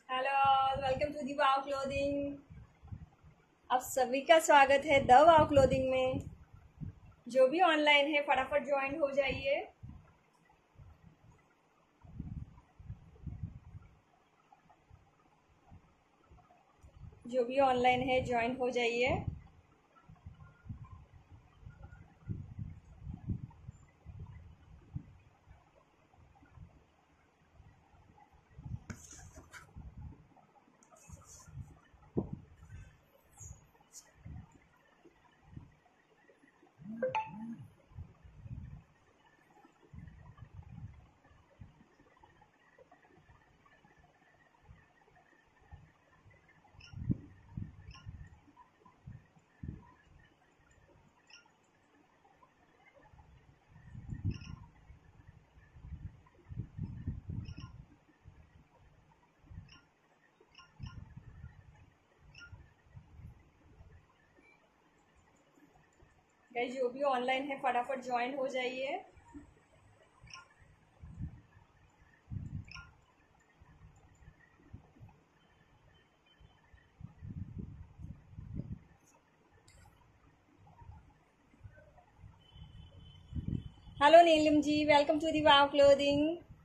Hello, welcome to the Wow Clothing. आप सभी का स्वागत है द वाव क्लोथिंग में। जो भी ऑनलाइन है फटाफट ज्वाइन हो जाइए। जो भी ऑनलाइन है ज्वाइन हो जाइए। गाइस, जो भी ऑनलाइन है फटाफट ज्वाइन हो जाइए। Hello Neelam ji, welcome to the Wow Clothing.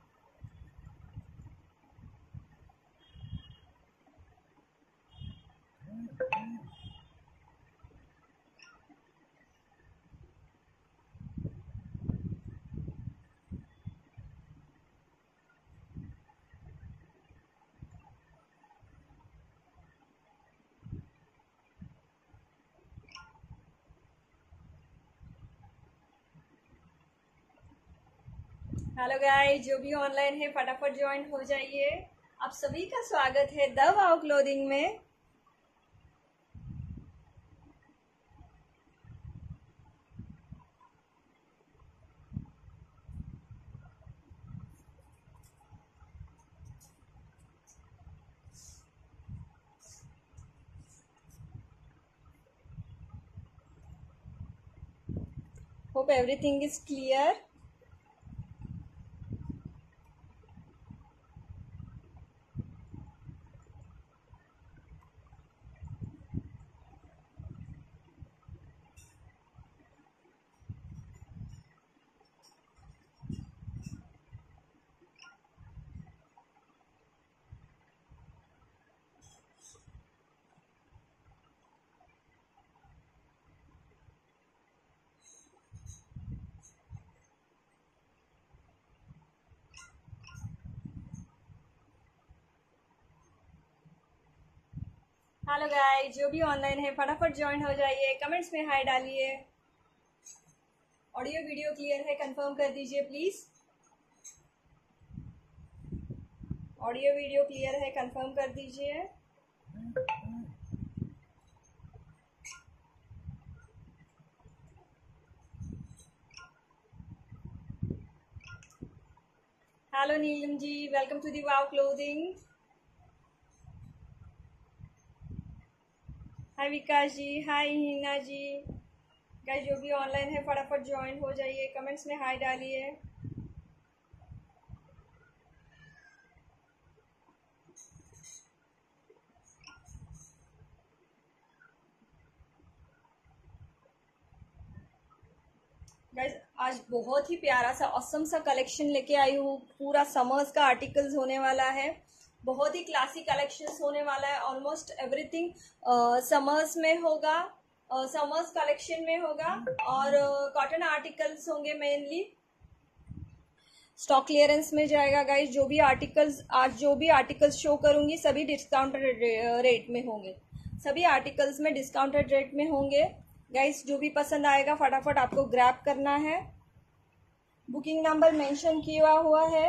Hello guys, जो भी ऑनलाइन है फटाफट ज्वाइन हो जाइए। आप सभी का स्वागत है द वाव क्लोथिंग में। Hope everything is clear. Hello guys, जो भी ऑनलाइन है फटाफट ज्वाइन हो जाइए। कमेंट्स में हाय डालिए। ऑडियो वीडियो क्लियर है, कंफर्म कर दीजिए प्लीज। ऑडियो वीडियो क्लियर है, कंफर्म कर दीजिए। Hello Neelam ji, welcome to the Wow Clothing. Hi Vikas ji, hi Heena ji. Guys, जो भी ऑनलाइन है फटाफट ज्वाइन हो जाइए। कमेंट्स में हाय डालिए। गाइस, आज बहुत ही प्यारा सा ऑसम सा कलेक्शन लेके आई हूँ। पूरा समर्स का आर्टिकल्स होने वाला है। बहुत ही क्लासी कलेक्शंस होने वाला है। ऑलमोस्ट एवरीथिंग समर्स में होगा, समर्स कलेक्शन में होगा और कॉटन आर्टिकल्स होंगे मेनली। स्टॉक क्लियरेंस में जाएगा गाइस। जो भी आर्टिकल्स शो करूंगी सभी डिस्काउंटेड रेट में होंगे। सभी आर्टिकल्स में डिस्काउंटेड रेट में होंगे। गाइस, जो भी पसंद आएगा फटाफट आपको ग्रैब करना है। बुकिंग नंबर मेंशन किया हुआ है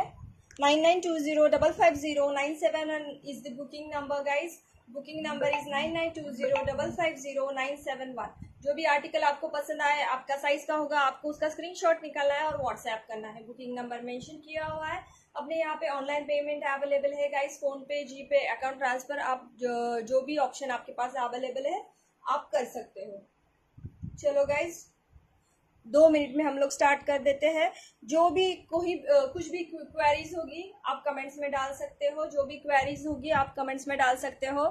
9920550971 is the booking number guys. Booking number is 9920550971। जो भी आर्टिकल आपको पसंद आए, आपका साइज का होगा, आपको उसका स्क्रीनशॉट निकालना है और व्हाट्सएप करना है। बुकिंग नंबर मेंशन किया हुआ है। अपने यहाँ पे ऑनलाइन पेमेंट अवेलेबल है गाइस। फोन पे, जी पे, अकाउंट ट्रांसफर, आप जो भी ऑप्शन आपके पास अवेलेबल है आप कर सकते हो। चलो गाइस, 2 मिनट में हम लोग स्टार्ट कर देते हैं। जो भी कुछ भी क्वेरीज होगी आप कमेंट्स में डाल सकते हो, जो भी क्वेरीज होगी आप कमेंट्स में डाल सकते हो।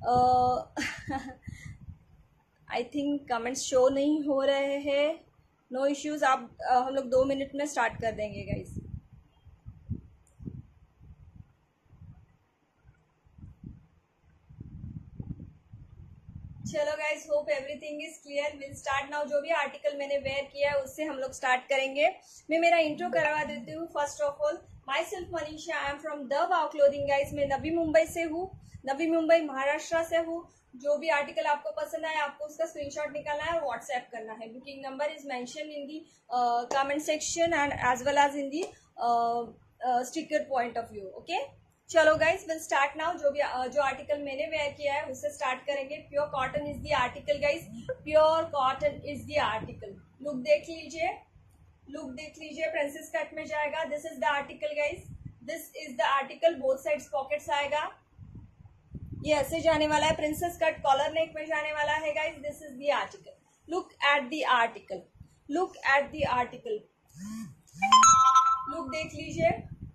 आई थिंक कमेंट्स शो नहीं हो रहे हैं, नो इश्यूज। आप हम लोग 2 मिनट में स्टार्ट कर देंगे गाइस। चलो guys, hope everything is clear. Will start now. जो भी आर्टिकल मैंने वेयर किया है उससे हम लोग स्टार्ट करेंगे। मैं मेरा इंट्रो करवा देती हूँ। First of all, myself Manisha, I am from the Wow Clothing guys. मैं नवी मुंबई से हूँ, नवी मुंबई महाराष्ट्र से हूँ। जो भी आर्टिकल आपको पसंद आए आपको उसका स्क्रीनशॉट निकालना है और व्हाट्सएप करना है। Booking number is mention in the comment section and as well as in the sticker point of view. Okay, चलो गाइस, विल स्टार्ट नाउ। जो आर्टिकल मैंने वेयर किया है उससे स्टार्ट करेंगे। Pure cotton is the article guys, pure cotton is the article. Look देख लीजिए, look देख लीजिए, प्रिंसेस कट में जाएगा। This is the article guys, this is the article. Both sides pockets आएगा, ये ऐसे जाने वाला है। प्रिंसेस कट कॉलर नेक में जाने वाला है guys. This is the article. Look at the article, look at the article. Look देख लीजिए,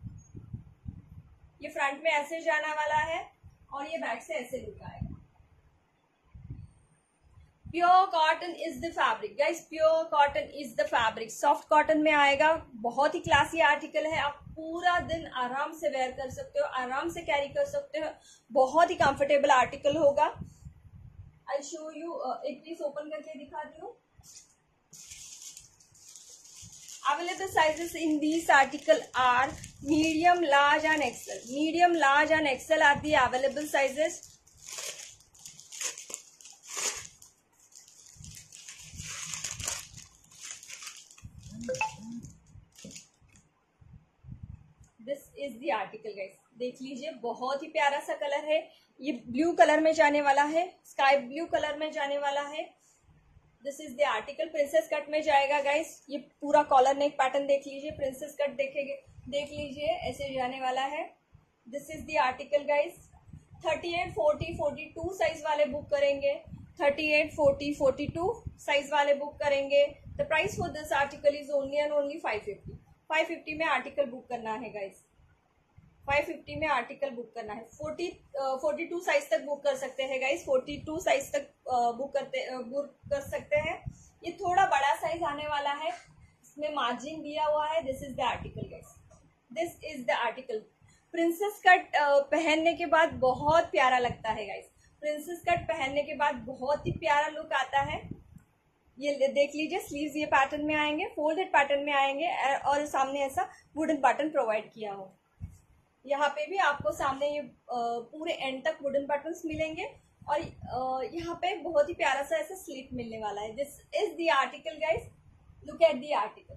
ये फ्रंट में ऐसे जाना वाला है और ये बैक से ऐसे लुक आएगा। Pure cotton is the fabric guys, pure cotton is the fabric. Soft cotton में आएगा। बहुत ही क्लासी आर्टिकल है। आप पूरा दिन आराम से वेयर कर सकते हो, आराम से कैरी कर सकते हो। बहुत ही कंफर्टेबल आर्टिकल होगा। आई शो यू, एक पीस ओपन करके दिखाती हूँ। Available sizes in these article are medium, large and XL. Medium, large and XL are the available sizes. This is the article guys. देख लीजिए, बहुत ही प्यारा सा कलर है। ये ब्लू कलर में जाने वाला है, स्काई ब्लू कलर में जाने वाला है। This is the article. Princess cut में जाएगा गाइस। ये पूरा कॉलर नेक पैटर्न देख लीजिए, प्रिंसेस कट देखेंगे, देख लीजिए, ऐसे जाने वाला है। This is the article guys. 38, 40, 42 size वाले बुक करेंगे। 38, 40, 42 साइज वाले बुक करेंगे। The price for this article is only and only 550। 550 में आर्टिकल बुक करना है गाइस। 550 में आर्टिकल बुक करना है। 42 साइज तक बुक कर सकते हैं गाइस। 42 साइज तक बुक कर सकते हैं। ये थोड़ा बड़ा साइज आने वाला है, इसमें मार्जिन दिया हुआ है। This is the article guys, this is the article. Princess cut पहनने के बाद बहुत प्यारा लगता है गाइस। प्रिंसेस कट पहनने के बाद बहुत ही प्यारा लुक आता है। ये देख लीजिए, स्लीव्स ये पैटर्न में आएंगे, फोल्डेड पैटर्न में आएंगे और सामने ऐसा वुडन बटन प्रोवाइड किया हो। यहाँ पे भी आपको सामने ये पूरे एंड तक वुडन बटन्स मिलेंगे और यहाँ पे बहुत ही प्यारा सा ऐसा स्लिट मिलने वाला है। This is the article guys, look at the article.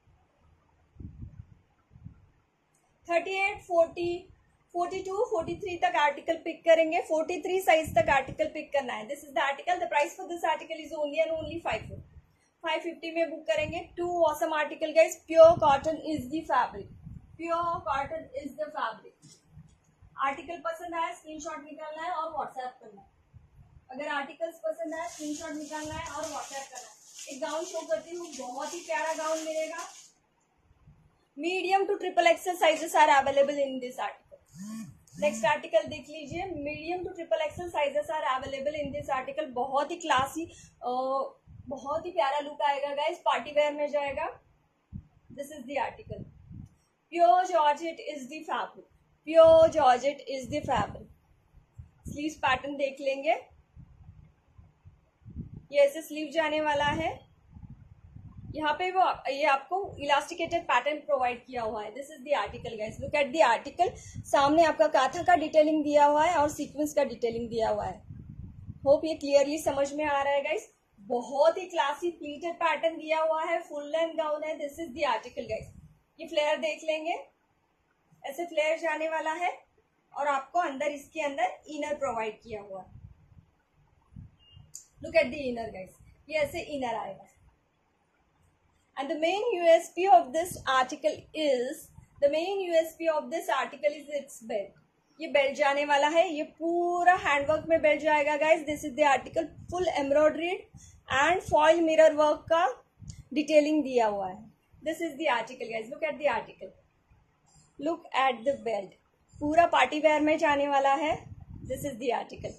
38, 40, 42, 43 तक आर्टिकल पिक करेंगे। 43 साइज तक आर्टिकल पिक करना है। This is the article. The price for this article is only and only 550 में बुक करेंगे। 2 awesome article guys. Pure cotton is the fabric, pure cotton is the fabric. Article पसंद आया screenshot निकालना है और WhatsApp करना है। अगर आर्टिकल्स पसंद आया स्क्रीनशॉट निकालना है और व्हाट्सएप करना है। एक गाउन शो करती हूँ, बहुत ही प्यारा गाउन मिलेगा। Medium to triple XL sizes are available in this article. Next article देख लीजिए, medium to triple XL sizes are available in this article. बहुत ही क्लासी, बहुत ही प्यारा लुक आएगा गाइस। पार्टी वेयर में जाएगा। This is the article. Pure georgette is the fabric, pure georgette is the fabric. Sleeves pattern देख लेंगे, ये ऐसे स्लीव जाने वाला है। यहाँ पे ये आपको इलास्टिकेटेड पैटर्न प्रोवाइड किया हुआ है। This is the article guys, look at the article. सामने आपका काथा का डिटेलिंग दिया हुआ है और सीक्वेंस का डिटेलिंग दिया हुआ है। होप ये क्लियरली समझ में आ रहा है गाइस। बहुत ही क्लासी प्लीटेड पैटर्न दिया हुआ है, फुल लेंथ गाउन है। This is the article guys. ये फ्लेयर देख लेंगे, ऐसे फ्लेयर जाने वाला है और आपको अंदर इसके अंदर इनर प्रोवाइड किया हुआ है। Look at the inner guys, ये ऐसे इनर आएगा। And the main USP of this article is its belt. ये बेल्ट जाने वाला है, ये पूरा हैंडवर्क में बेल्ट जाएगा guys. This is the article, full embroidered and foil mirror work का डिटेलिंग दिया हुआ है। This is the article guys, look at the article, look at the belt, पूरा पार्टी वेयर में जाने वाला है। This is the article,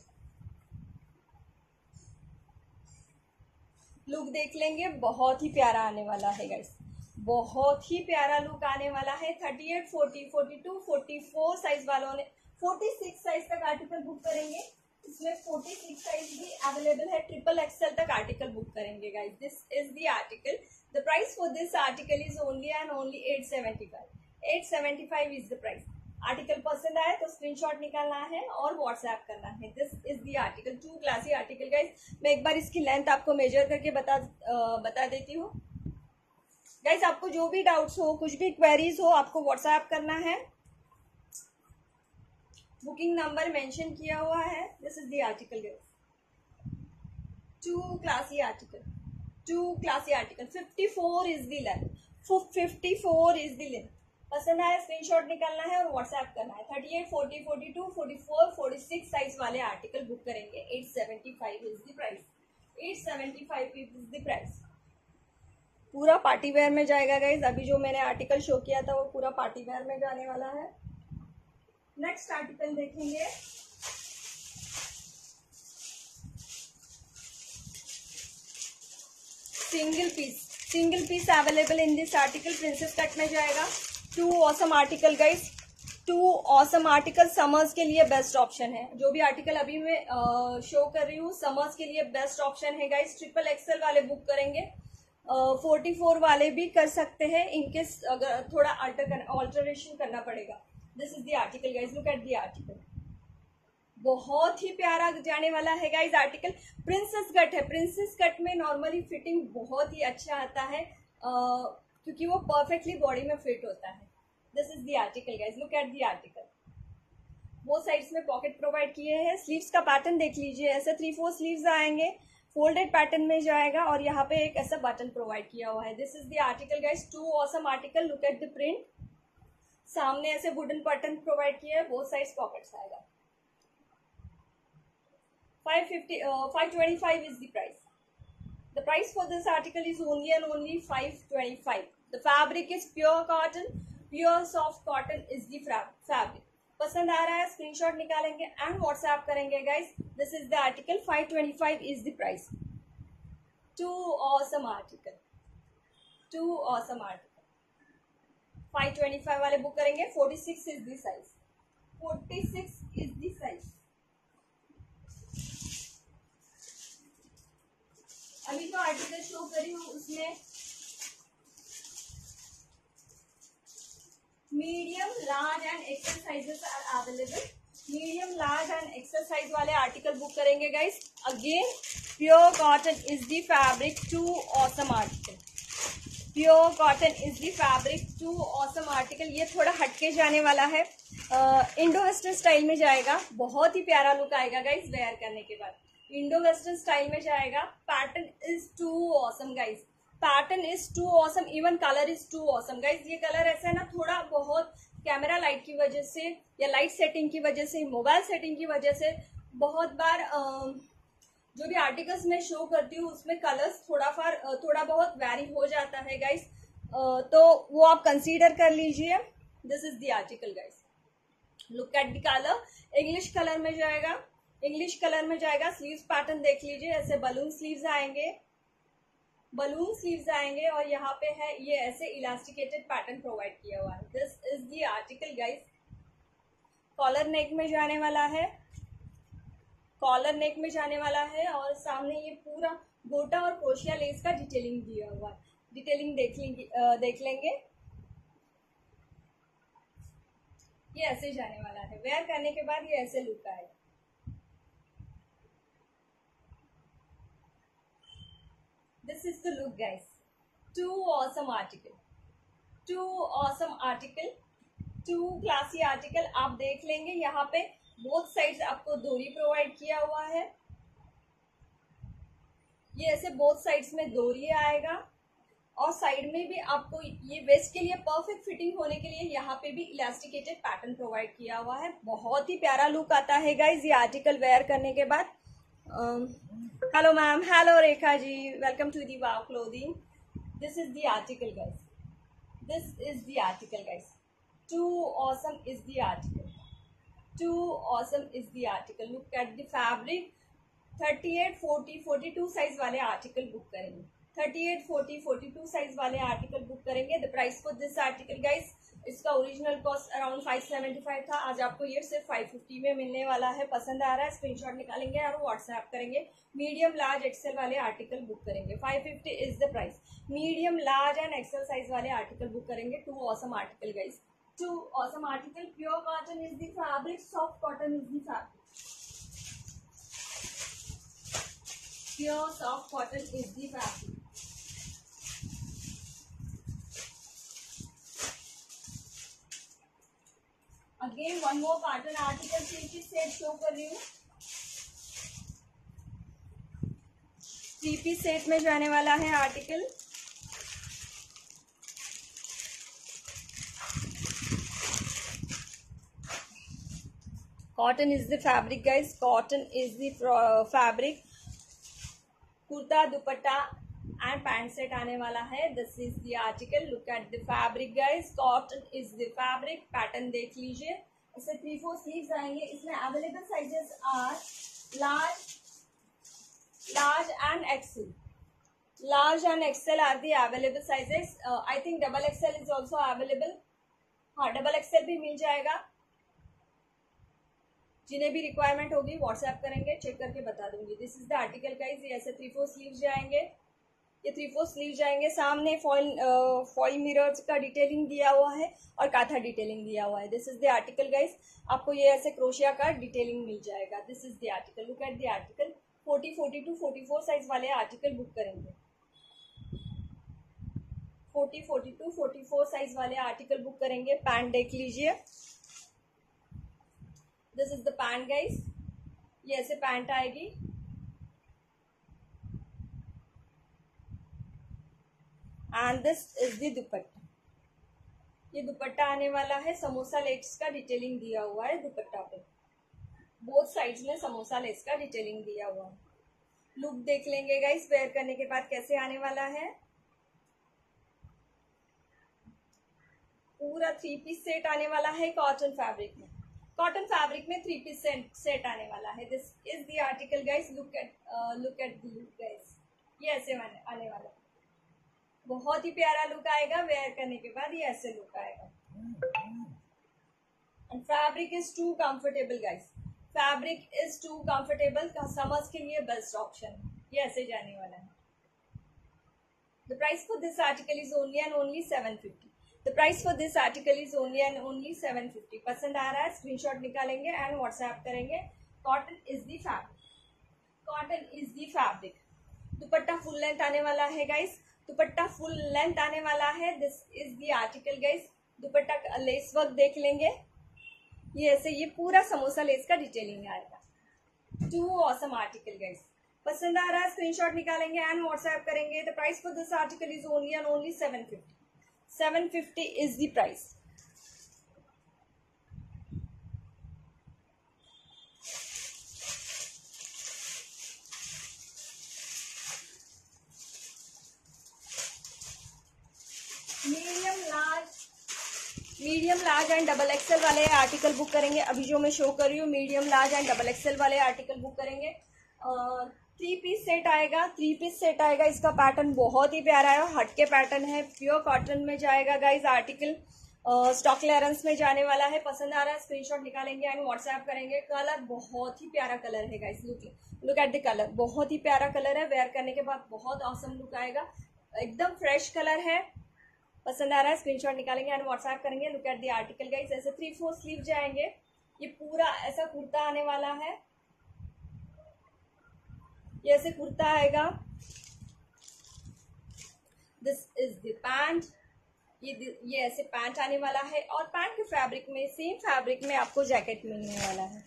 look देख लेंगे, बहुत ही प्यारा आने वाला है गाइस, बहुत ही प्यारा लुक आने वाला है। 38, 40, 42, 44 साइज वालों ने 46 साइज तक आर्टिकल बुक करेंगे, इसमें 46 साइज भी अवेलेबल है, ट्रिपल एक्सएल तक आर्टिकल बुक करेंगे guys. This is the article, the price for this article is only and only 875, 875 is the price. Article पसंद आए तो स्क्रीनशॉट निकालना है और व्हाट्सएप करना है। This is the article, 2 classy article guys. मैं एक बार इसकी लेंथ आपको मेजर करके बता देती हूँ गाइस। आपको जो भी डाउट्स हो, कुछ भी क्वेरीज हो, आपको व्हाट्सएप करना है। बुकिंग नंबर मेंशन किया हुआ है। This is the article guys, 2 classy article, 2 classy article, 54 is the length, 54 is the length. पसंद आया स्क्रीनशॉट निकालना है और व्हाट्सएप करना है। 38, 40, 42, 44, 46 साइज वाले आर्टिकल बुक करेंगे। 875 is the price, 875 is the price. पूरा पार्टी वेयर में जाएगा गाइज। अभी जो मैंने आर्टिकल शो किया था वो पूरा पार्टी वेयर में जाने वाला है। नेक्स्ट आर्टिकल देखेंगे, single piece available in this article, princess cut में जाएगा। 2 awesome article guys, 2 awesome article. Summers के लिए बेस्ट ऑप्शन है, जो भी आर्टिकल अभी मैं शो कर रही हूँ समर्स के लिए बेस्ट ऑप्शन है गाइज। ट्रिपल एक्सएल वाले बुक करेंगे, 44 वाले भी कर सकते हैं इनकेस अगर थोड़ा ऑल्टरेशन करना पड़ेगा। This is the article guys, look at the article, बहुत ही प्यारा जाने वाला है गाइज आर्टिकल। प्रिंसेस कट है, प्रिंसेस कट में नॉर्मली फिटिंग बहुत ही अच्छा आता है क्योंकि वो परफेक्टली बॉडी में फिट होता है। This is the article guys, look at the article. वो साइड्स में पॉकेट प्रोवाइड किए हैं। स्लीव्स का पैटर्न देख लीजिए, ऐसे 3-4 स्लीव्स आएंगे, फोल्डेड पैटर्न में जाएगा और यहाँ पे एक ऐसा बटन प्रोवाइड किया हुआ है। This is the article guys, 2 awesome article. Look at the print, सामने ऐसे वुडन बटन प्रोवाइड किया है, बोथ साइड्स पॉकेट्स आएगा। 525 is the price. The price for this article is only and only 525. The fabric is pure cotton, pure soft cotton is the fabric. पसंद आ रहा है screenshot निकालेंगे एंड व्हाट्सएप करेंगे guys. This is the article, 525 is the price. 2 awesome article, 2 awesome article. 525 वाले book करेंगे। 46 is the size, 46 is the size. अभी जो आर्टिकल शो करी हूँ उसमें medium, large and XL sizes are available. Medium, large and XL size वाले article book करेंगे guys. Again pure cotton is the fabric, 2 awesome article, pure cotton is the fabric, 2 awesome article. ये थोड़ा हटके जाने वाला है, इंडो वेस्टर्न स्टाइल में जाएगा, बहुत ही प्यारा लुक आएगा गाइस वेयर करने के बाद। इंडो वेस्टर्न स्टाइल में जाएगा। Pattern is 2 awesome guys, pattern is 2 awesome, even colour is 2 awesome guys. ये कलर ऐसा है ना, थोड़ा बहुत कैमरा लाइट की वजह से या लाइट सेटिंग की वजह से, मोबाइल सेटिंग की वजह से बहुत बार जो भी आर्टिकल्स मैं शो करती हूँ उसमें कलर्स थोड़ा बहुत वैरी हो जाता है गाइस, तो वो आप कंसीडर कर लीजिए। This is the article guys, look at the colour, English colour में जाएगा, इंग्लिश कलर में जाएगा। स्लीव्स पैटर्न देख लीजिए, ऐसे बलून स्लीव्स आएंगे, बलून स्लीव्स आएंगे और यहाँ पे है ये ऐसे इलास्टिकेटेड पैटर्न प्रोवाइड किया हुआ है। This is the article guys. Collar neck में जाने वाला है, कॉलर नेक में जाने वाला है और सामने ये पूरा गोटा और क्रोशिया लेस का डिटेलिंग दिया हुआ है। डिटेलिंग देख लेंगे। ये ऐसे जाने वाला है, वेयर करने के बाद ये ऐसे लुक आएगा। This is the look guys, 2 awesome article, 2 awesome article, 2 classy article। आप देख लेंगे यहाँ पे बोथ साइड्स आपको डोरी प्रोवाइड किया हुआ है, ये ऐसे बोथ साइड्स में डोरी आएगा और साइड में भी आपको ये वेस्ट के लिए परफेक्ट फिटिंग होने के लिए यहाँ पे भी इलास्टिकेटेड पैटर्न प्रोवाइड किया हुआ है। बहुत ही प्यारा लुक आता है गाइज ये आर्टिकल वेयर करने के बाद। Hello ma'am, hello Rekha ji, welcome to the Wow Clothing. This is the article, guys. This is the article, guys. Too awesome is the article. Too awesome is the article. Look at the fabric. 38, 40, 42 size वाले article book करेंगे. 38, 40, 42 size वाले article book करेंगे. The price for this article guys, इसका original cost around 575 था. आज आपको ये सिर्फ 550 में मिलने वाला है. पसंद आ रहा है, स्क्रीनशॉट निकालेंगे और व्हाट्सएप करेंगे. मीडियम लार्ज एक्सेल वाले आर्टिकल बुक करेंगे. 550 is the price. Medium large and XL size वाले आर्टिकल बुक करेंगे. Two awesome article guys, two awesome article. Pure cotton is the fabric, soft cotton is the fabric. Pure soft cotton is the fabric. Again one more cotton article 3-piece set show कर रही हूँ. 3-piece set में जाने वाला है article. Cotton is the fabric guys. Cotton is the fabric. Kurta, dupatta and pant set आने वाला है. This is the article. Look at the fabric guys. Cotton is the fabric. Pattern देख लीजिए. इससे 3-4 स्लीव्स आएंगे. इसमें available sizes are large and XL. Large and XL are the available sizes. I think double XL is also available. हाँ, double XL भी मिल जाएगा. जिन्हें भी रिक्वायरमेंट होगी व्हाट्सएप करेंगे, चेक करके बता दूंगी. This is the article guys. ये ऐसे 3-4 स्लीव्स जाएंगे. ये 3-4 स्लीव्स जाएंगे. सामने फॉइल मिरर्स का डिटेलिंग दिया हुआ है और काथा डिटेलिंग दिया हुआ है. This is the article guys. आपको ये ऐसे क्रोशिया का डिटेलिंग मिल जाएगा. This is the article. Look at the article. 40, 42, 44 size वाले आर्टिकल बुक करेंगे. 40, 42, 44 साइज वाले आर्टिकल बुक करेंगे. पैंट देख लीजिए. This is the pant guys. ये ऐसे पैंट आएगी. And this is the dupatta. ये दुपट्टा आने वाला है. समोसा लेस का डिटेलिंग दिया हुआ है दुपट्टा पे. बोथ साइड्स में समोसा लेस का डिटेलिंग दिया हुआ है. लुक देख लेंगे गाइस वेयर करने के बाद कैसे आने वाला है. पूरा 3-piece सेट आने वाला है कॉटन फैब्रिक में. कॉटन फैब्रिक में 3-piece सेट आने वाला है. This is the article guys. Look at the look guys. ये ऐसे आने वाला है. बहुत ही प्यारा लुक आएगा. वेयर करने के बाद ये ऐसे लुक आएगा. And fabric is too comfortable guys. Fabric is too comfortable. Summers के लिए बेस्ट ऑप्शन. ये ऐसे जाने वाला है. The price for this article is only and only 750. The price for this article is only and only 750. पसंद आ रहा है, स्क्रीनशॉट निकालेंगे एंड व्हाट्सएप करेंगे. Cotton is the fabric. Cotton is the fabric. Dupatta full length आने वाला है guys. दुपट्टा full length आने वाला है. This is the article guys. Dupatta का लेस वर्क देख लेंगे. ये ऐसे ये पूरा समोसा लेस का डिटेलिंग आएगा. Too awesome article guys. पसंद आ रहा है, स्क्रीनशॉट निकालेंगे एंड व्हाट्सएप करेंगे. The price for this article is only and only 750. 750 is the price. Medium large and double XL वाले आर्टिकल बुक करेंगे. अभी जो मैं शो कर रही हूँ medium large and double XL वाले आर्टिकल बुक करेंगे. 3-piece सेट आएगा. 3-piece सेट आएगा. इसका पैटर्न बहुत ही प्यारा है. हटके पैटर्न है. प्योर कॉटन में जाएगा गाइज आर्टिकल. स्टॉक क्लियरेंस में जाने वाला है. पसंद आ रहा है, स्क्रीनशॉट निकालेंगे एंड व्हाट्सएप करेंगे. कलर बहुत ही प्यारा कलर है guys. Look at the colour. बहुत ही प्यारा कलर है. वेयर करने के बाद बहुत ऑसम लुक आएगा. एकदम फ्रेश कलर है. पसंद आ रहा है, स्क्रीनशॉट निकालेंगे एंड व्हाट्सएप करेंगे. Look at the article guys. ऐसे 3-4 स्लीव जाएंगे. ये पूरा ऐसा कुर्ता आने वाला है. ये ऐसे कुर्ता आएगा. This is the pant. ये ऐसे पैंट आने वाला है. और पैंट के फैब्रिक में, सेम फैब्रिक में आपको जैकेट मिलने वाला है.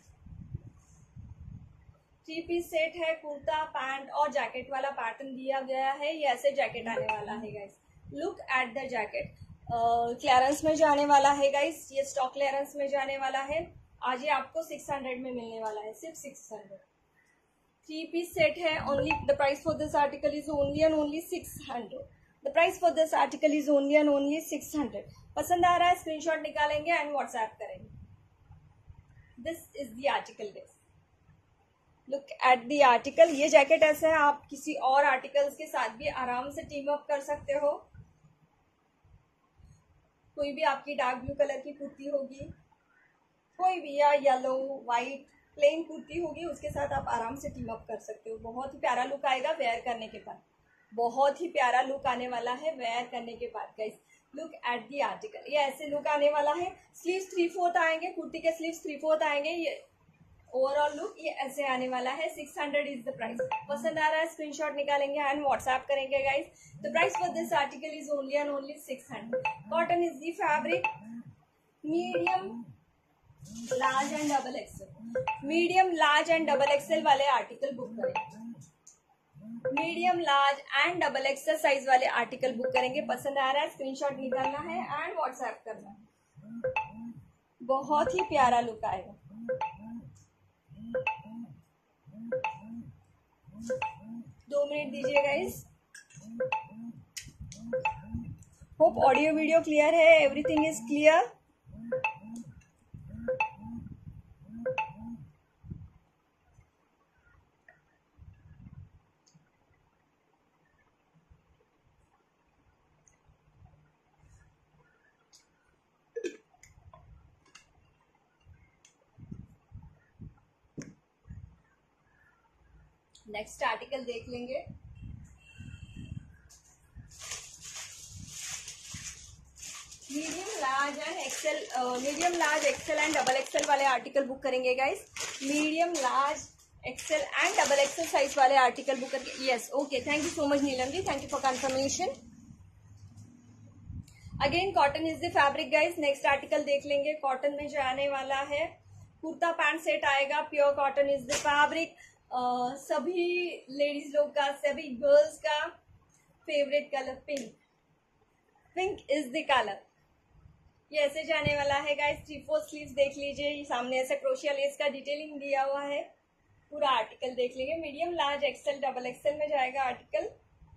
3-piece सेट है. कुर्ता, पैंट और जैकेट वाला पैटर्न दिया गया है. ये ऐसे जैकेट आने वाला है guys. Look at the jacket. Clearance में जाने वाला है गाइस. ये स्टॉक क्लियरेंस में जाने वाला है. आज ये आपको 600 में मिलने वाला है. सिर्फ 600. 3-piece सेट है. Only the price for this article is only and only 600. The price for this article is only and only 600. पसंद आ रहा है स्क्रीनशॉट निकालेंगे एंड व्हाट्सएप करेंगे. This is the article. This look at the article. ये jacket ऐसा है आप किसी और आर्टिकल्स के साथ भी आराम से टीम अप कर सकते हो. कोई भी आपकी डार्क ब्लू कलर की कुर्ती होगी, कोई भी, या येलो वाइट प्लेन कुर्ती होगी, उसके साथ आप आराम से टीम अप कर सकते हो. बहुत ही प्यारा लुक आएगा वेयर करने के बाद. बहुत ही प्यारा लुक आने वाला है वेयर करने के बाद. Guys look at the article. ये ऐसे लुक आने वाला है. स्लीव्स 3/4 आएंगे, कुर्ती के स्लीव्स 3/4 आएंगे. ये ओवरऑल लुक ये ऐसे आने वाला है. 600 इज द प्राइस. पसंद आ रहा है स्क्रीनशॉट निकालेंगे एंड व्हाट्सएप करेंगे. Guys the price for this article is only and only 600. Cotton is the fabric. Medium, large and double XL. Medium, large and double XL वाले आर्टिकल बुक करेंगे. Medium, large and double XL size वाले article book करेंगे. पसंद आ रहा है screenshot निकालना है एंड व्हाट्सएप करना है. बहुत ही प्यारा लुक आएगा. 2 मिनट दीजिए guys. Hope audio video clear है. Everything is clear. Next article देख लेंगे. Medium, large and XL, medium, large, XL and double XL वाले आर्टिकल बुक करेंगे guys. Medium, large, XL and double XL size वाले article book करके. Yes, okay, thank you so much Neelam ji, thank you for confirmation. Again cotton is the fabric guys. Next article देख लेंगे. Cotton में जो आने वाला है, कुर्ता पैंट सेट आएगा. Pure cotton is the fabric. सभी लेडीज लोग का, सभी गर्ल्स का favourite colour pink. Pink is the colour. ये ऐसे जाने वाला है गाइस. 3/4 स्लीव्स देख लीजिए. ये सामने ऐसा क्रोशिया लेस का डिटेलिंग दिया हुआ है. पूरा आर्टिकल देख लीजिए. Medium, large, XL, double XL में जाएगा आर्टिकल.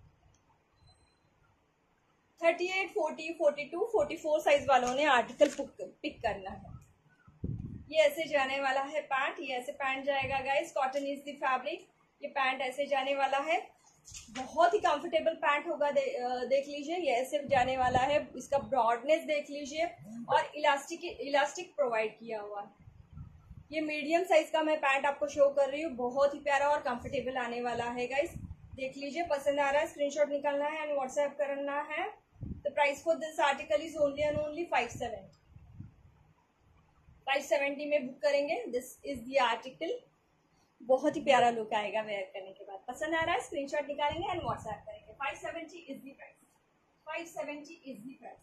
38, 40, 42, 44 साइज वालों ने आर्टिकल पिक करना है. ये ऐसे जाने वाला है पैंट. ये ऐसे पैंट जाएगा guys. Cotton is the fabric. ये पैंट ऐसे जाने वाला है. बहुत ही कंफर्टेबल पैंट होगा. देख लीजिए. ये ऐसे जाने वाला है. इसका ब्रॉडनेस देख लीजिए और इलास्टिक प्रोवाइड किया हुआ है. ये मीडियम साइज का मैं पैंट आपको शो कर रही हूँ. बहुत ही प्यारा और कंफर्टेबल आने वाला है गाइस. देख लीजिए. पसंद आ रहा है स्क्रीनशॉट निकालना है एंड व्हाट्सएप करना है. The price for this article is only and only 570 में बुक करेंगे. This is the article. बहुत ही प्यारा लुक आएगा वेयर करने के बाद. पसंद आ रहा है स्क्रीनशॉट निकालेंगे एंड व्हाट्सएप करेंगे. 570 is the price. 570 is the price.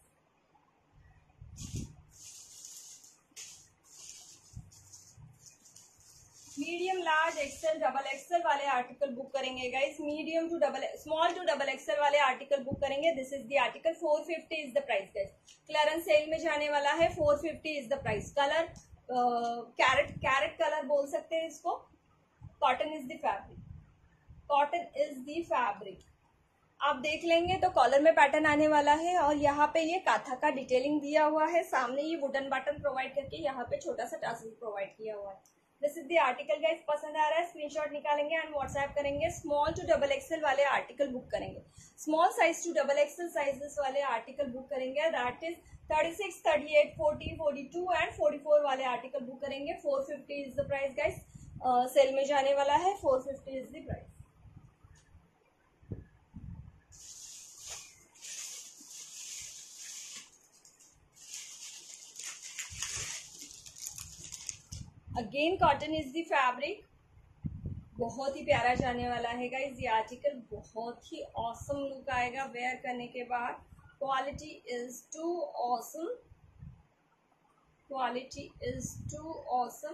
Medium, large, XL, double XL वाले आर्टिकल बुक करेंगे guys. Medium to double, small to double XL वाले आर्टिकल बुक करेंगे. This is the article. 450 is the price guys. Clearance sale में जाने वाला है. 450 is the price. Colour carrot colour बोल सकते हैं इसको. Cotton is the fabric. Cotton is the fabric. आप देख लेंगे तो कॉलर में पैटर्न आने वाला है और यहाँ पे ये काथा का डिटेलिंग दिया हुआ है. सामने ये वुडन बटन प्रोवाइड करके यहाँ पे छोटा सा टासल प्रोवाइड किया हुआ है. This is the article guys. पसंद आ रहा है स्क्रीनशॉट निकालेंगे एंड व्हाट्सएप करेंगे. स्मॉल टू डबल एक्सेल वाले आर्टिकल बुक करेंगे. Small size to double XL sizes वाले आर्टिकल बुक करेंगे. दैट इज 36, 38, 40, 42 एंड 44 वाले आर्टिकल बुक करेंगे. 450 is the price guys. Sale में जाने वाला है. 450 is the price. Again cotton is the fabric. बहुत ही प्यारा जाने वाला है गाइस. ये आर्टिकल बहुत ही ऑसम लुक आएगा वेयर करने के बाद. Quality is too awesome. Quality is too awesome.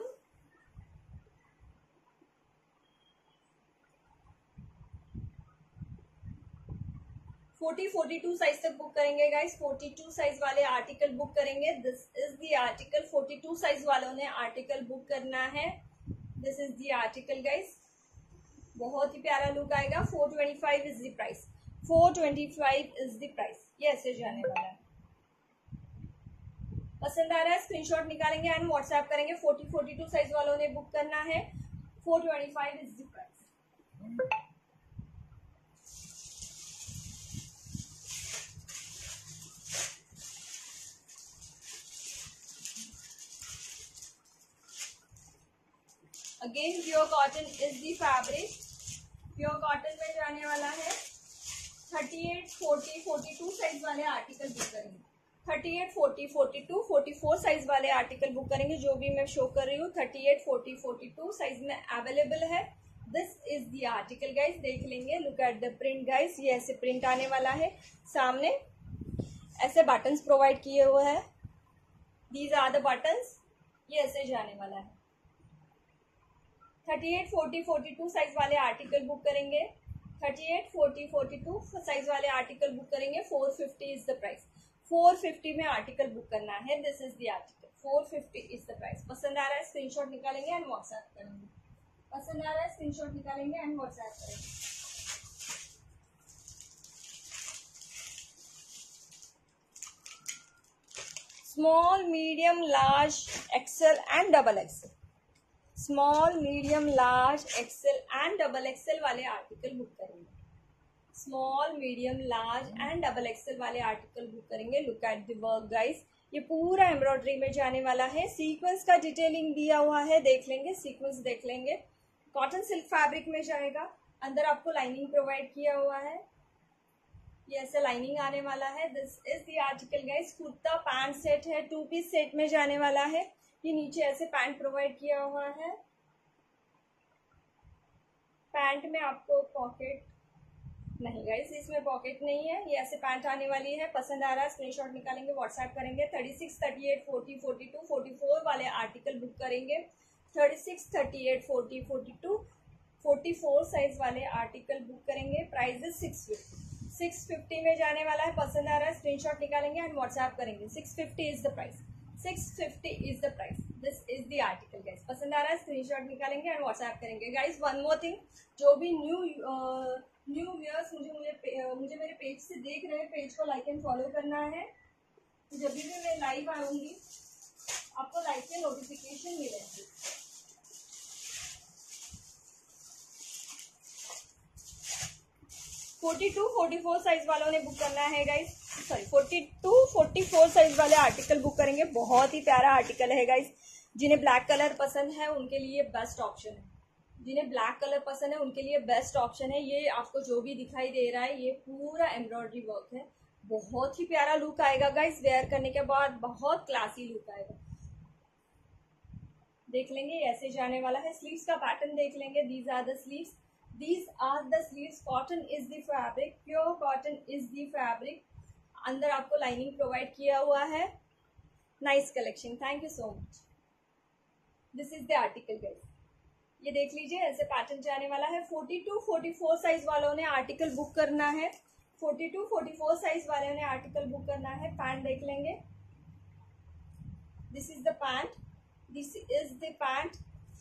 Forty 42 size तक बुक करेंगे गाइस. 42 साइज वाले आर्टिकल बुक करेंगे. This is the article. 42 size वालों ने आर्टिकल बुक करना है. This is the article guys. बहुत ही प्यारा लुक आएगा. 425 is the price. 425 is the price. ये ऐसे जाने वाला है। पसंद आ रहा है स्क्रीनशॉट निकालेंगे एंड व्हाट्सएप करेंगे। 40-42 साइज वालों ने बुक करना है। 425 is the price. Again pure cotton is the fabric. Pure cotton में जाने वाला है। 38, 40, 42 साइज वाले आर्टिकल बुक करेंगे। 38, 40, 42, 44 साइज वाले आर्टिकल बुक करेंगे। जो भी मैं शो कर रही हूँ 38, 40, 42 साइज में अवेलेबल है। This is the article guys. देख लेंगे। Look at the print guys. ये ऐसे प्रिंट आने वाला है। सामने ऐसे बटन्स प्रोवाइड किए हुए हैं। These are the buttons. ये ऐसे जाने वाला है। 38, 40, 42 साइज वाले आर्टिकल बुक करेंगे। 38, 40, 42 साइज वाले आर्टिकल बुक करेंगे। 450 इज द प्राइस। 450 में आर्टिकल बुक करना है। This is the article. 450 is the price. पसंद आ रहा है स्क्रीनशॉट निकालेंगे एंड व्हाट्सएप करेंगे। पसंद आ रहा है स्क्रीनशॉट निकालेंगे एंड व्हाट्सएप करेंगे। Small, medium, large, XL and double XL. Small, medium, large, XL and double XL वाले आर्टिकल बुक करेंगे। Small, medium, large and double XL वाले आर्टिकल बुक करेंगे। Look at the work guys. ये पूरा embroidery में जाने वाला है। सीक्वेंस का डिटेलिंग दिया हुआ है। देख लेंगे। सीक्वेंस देख लेंगे। कॉटन सिल्क फैब्रिक में जाएगा। अंदर आपको लाइनिंग प्रोवाइड किया हुआ है। ये ऐसे लाइनिंग आने वाला है। This is the article guys. Kurta pant set है। 2 पीस सेट में जाने वाला है। ये नीचे ऐसे पैंट प्रोवाइड किया हुआ है। पैंट में आपको पॉकेट नहीं गाइस, इसमें पॉकेट नहीं है। ये ऐसे पैंट आने वाली है। पसंद आ रहा है स्क्रीनशॉट निकालेंगे, व्हाट्सएप करेंगे। 36, 38, 40, 42, 44 वाले आर्टिकल बुक करेंगे। 36, 38, 40, 42, 44 साइज वाले आर्टिकल बुक करेंगे। Price is 650। 650 में जाने वाला है। पसंद आ रहा है स्क्रीनशॉट निकालेंगे एंड व्हाट्सएप करेंगे। 650 is the price. 650 is the price. This is the article guys. पसंद आ रहा है स्क्रीनशॉट निकालेंगे एंड व्हाट्सएप करेंगे। गाइस वन मोर थिंग, जो भी न्यू व्यूअर्स मुझे मेरे पेज से देख रहे हैं, पेज को लाइक एंड फॉलो करना है। जब भी मैं लाइव आऊंगी आपको लाइव से नोटिफिकेशन मिलेगी। फोर्टी टू 44 साइज वालों ने बुक करना है गाइस। सॉरी 42, 44 साइज वाले आर्टिकल बुक करेंगे। बहुत ही प्यारा आर्टिकल है गाइस। जिन्हें ब्लैक कलर पसंद है उनके लिए बेस्ट ऑप्शन है। जिन्हें ब्लैक कलर पसंद है उनके लिए बेस्ट ऑप्शन है। ये आपको जो भी दिखाई दे रहा है ये पूरा एम्ब्रॉयडरी वर्क है। बहुत ही प्यारा लुक आएगा गाइस। वेयर करने के बाद बहुत क्लासी लुक आएगा। देख लेंगे। ऐसे जाने वाला है। स्लीव्स का पैटर्न देख लेंगे। These are the sleeves. These are the sleeves. Cotton is the fabric. Pure cotton is the fabric. अंदर आपको लाइनिंग प्रोवाइड किया हुआ है। Nice collection. Thank you so much. This is the article guys. ये देख लीजिए। ऐसे पैटर्न जाने वाला है। 42, 44 साइज वालों ने आर्टिकल बुक करना है। 42, 44 साइज वालों ने आर्टिकल बुक करना है। पैंट देख लेंगे। This is the pant. This is the pant.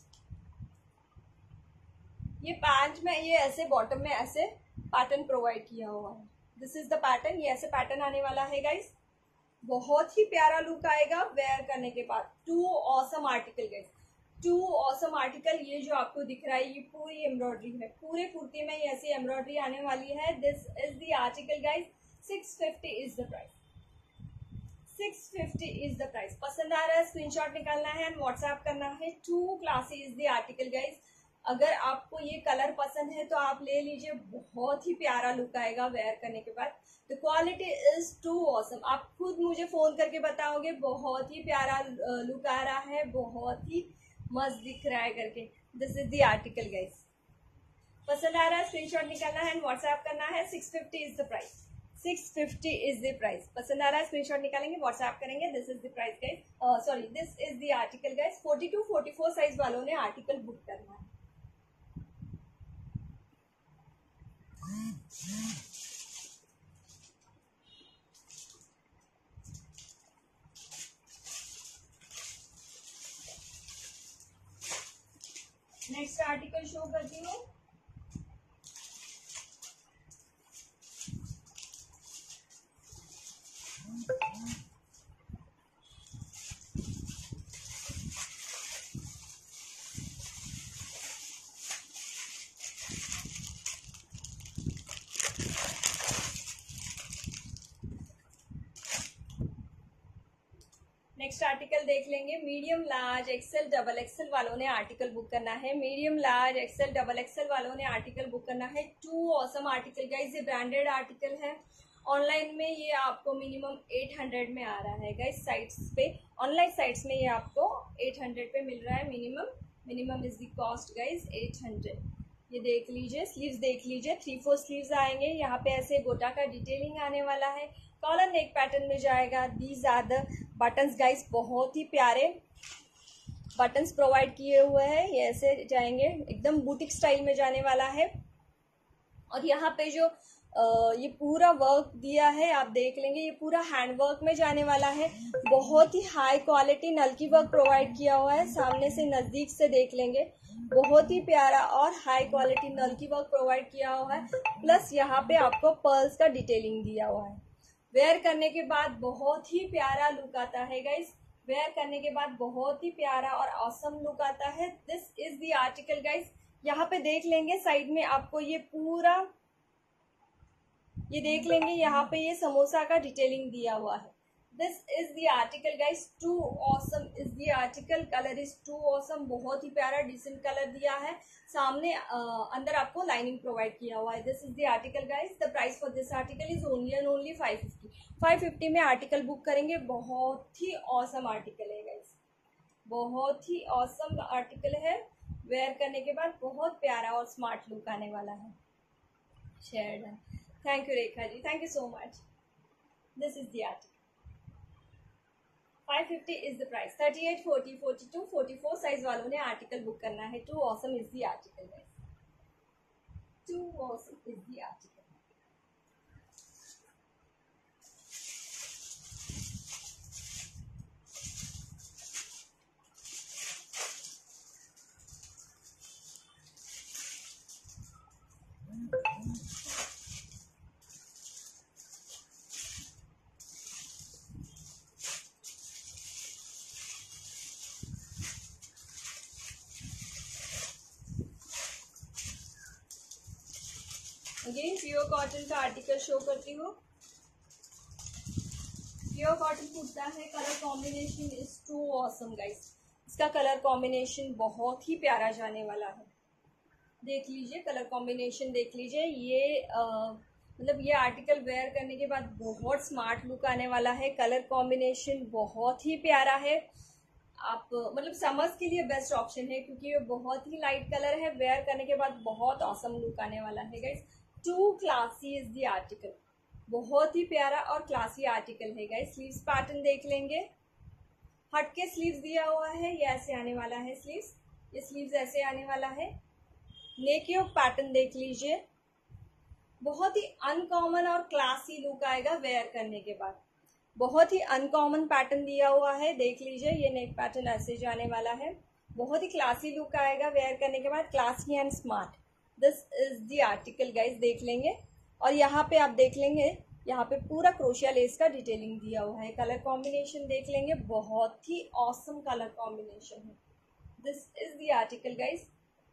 ये पैंट में ये ऐसे बॉटम में ऐसे पैटर्न प्रोवाइड किया हुआ है। This is the pattern. ये ऐसे पैटर्न आने वाला है गाइस। बहुत ही प्यारा लुक आएगा वेयर करने के बाद। 2 awesome article guys. 2 awesome article. ये जो आपको दिख रहा है ये पूरी एम्ब्रॉयडरी है। पूरे कुर्ती में ये ऐसी एम्ब्रॉयडरी आने वाली है। This is the article guys. 650 is the price. 650 is the price. पसंद आ रहा है स्क्रीनशॉट निकालना है एंड व्हाट्सएप करना है। 2 classy is the article guys. अगर आपको ये कलर पसंद है तो आप ले लीजिए। बहुत ही प्यारा लुक आएगा वेयर करने के बाद। The quality is too awesome. आप खुद मुझे फोन करके बताओगे बहुत ही प्यारा लुक आ रहा है, बहुत ही मस्त दिख रहा है करके। This is the article guys. पसंद आ रहा है स्क्रीनशॉट निकालना है एंड व्हाट्सएप करना है। 650 is the price. 650 is the price. पसंद आ रहा है स्क्रीनशॉट निकालेंगे, व्हाट्सएप करेंगे। This is the price guys. Sorry this is the article guys. 42, 44 size वालों ने आर्टिकल बुक करना है। नेक्स्ट आर्टिकल शो करती हूँ। नेक्स्ट आर्टिकल देख लेंगे। Medium large XL double XL वालों ने आर्टिकल बुक करना है। Medium large XL double XL वालों ने आर्टिकल बुक करना है। 2 ऑसम आर्टिकल गाइस, ये ब्रांडेड आर्टिकल है। ऑनलाइन में ये आपको मिनिमम 800 में आ रहा है गाइस, साइट्स पे, ऑनलाइन साइट्स में ये आपको 800 पे मिल रहा है। Minimum is the cost guys 800। ये देख लीजिए, स्लीव्स देख लीजिए, 3-4 स्लीव्स आएंगे। यहाँ पे ऐसे गोटा का डिटेलिंग आने वाला है। कॉलर नेक पैटर्न में जाएगा। These are the buttons guys, बहुत ही प्यारे बटन्स प्रोवाइड किए हुए हैं। ये ऐसे जाएंगे, एकदम बुटीक स्टाइल में जाने वाला है। और यहाँ पे जो ये पूरा वर्क दिया है आप देख लेंगे, ये पूरा हैंड वर्क में जाने वाला है। बहुत ही हाई क्वालिटी नल्की वर्क प्रोवाइड किया हुआ है। सामने से नज़दीक से देख लेंगे, बहुत ही प्यारा और हाई क्वालिटी नल्की वर्क प्रोवाइड किया हुआ है। प्लस यहाँ पे आपको पर्ल्स का डिटेलिंग दिया हुआ है। वेयर करने के बाद बहुत ही प्यारा लुक आता है गाइस। वेयर करने के बाद बहुत ही प्यारा और ऑसम लुक आता है। This is the article guys. यहाँ पे देख लेंगे साइड में आपको ये पूरा, ये देख लेंगे यहाँ पे ये समोसा का डिटेलिंग दिया हुआ है। This is the article guys. 2 awesome is the article. Colour is 2 awesome, बहुत ही प्यारा डिसेंट कलर दिया है। सामने अंदर आपको लाइनिंग प्रोवाइड किया हुआ है। This is the article guys. The price for this article is only and only 550 में आर्टिकल बुक करेंगे। बहुत ही ऑसम आर्टिकल है गाइस, बहुत ही ऑसम आर्टिकल है। वेयर करने के बाद बहुत प्यारा और स्मार्ट लुक आने वाला है। Share done. Thank you Rekha ji, thank you so much. This is the article. 550 is the price. 38, 40, 42, 44 size वालों ने आर्टिकल बुक करना है। 2 awesome is the article guys. 2 awesome is the article. Again pure cotton का article show करती हूँ। Pure cotton kurta है। Colour combination is 2 awesome guys. इसका colour combination बहुत ही प्यारा जाने वाला है। देख लीजिए कलर कॉम्बिनेशन, देख लीजिए। ये मतलब ये आर्टिकल वेयर करने के बाद बहुत स्मार्ट लुक आने वाला है। कलर कॉम्बिनेशन बहुत ही प्यारा है। आप मतलब समर्स के लिए बेस्ट ऑप्शन है, क्योंकि ये बहुत ही लाइट कलर है। वेयर करने के बाद बहुत ऑसम लुक आने वाला है guys. 2 classy is the article. बहुत ही प्यारा और क्लासी आर्टिकल है गाइस। स्लीव्स पैटर्न देख लेंगे, हटके स्लीव्स दिया हुआ है। ये ऐसे आने वाला है स्लीव्स, ये स्लीव्स ऐसे आने वाला है। नेक योक पैटर्न देख लीजिए, बहुत ही अनकॉमन और क्लासी लुक आएगा वेयर करने के बाद। बहुत ही अनकॉमन पैटर्न दिया हुआ है, देख लीजिए। ये नेक पैटर्न ऐसे जाने वाला है। बहुत ही क्लासी लुक आएगा वेयर करने के बाद, classy and smart. This is the article guys, देख लेंगे। और यहाँ पे आप देख लेंगे, यहाँ पे पूरा क्रोशिया लेस का डिटेलिंग दिया हुआ है। कलर कॉम्बिनेशन देख लेंगे, बहुत ही ऑसम कलर कॉम्बिनेशन है। This is the article guys.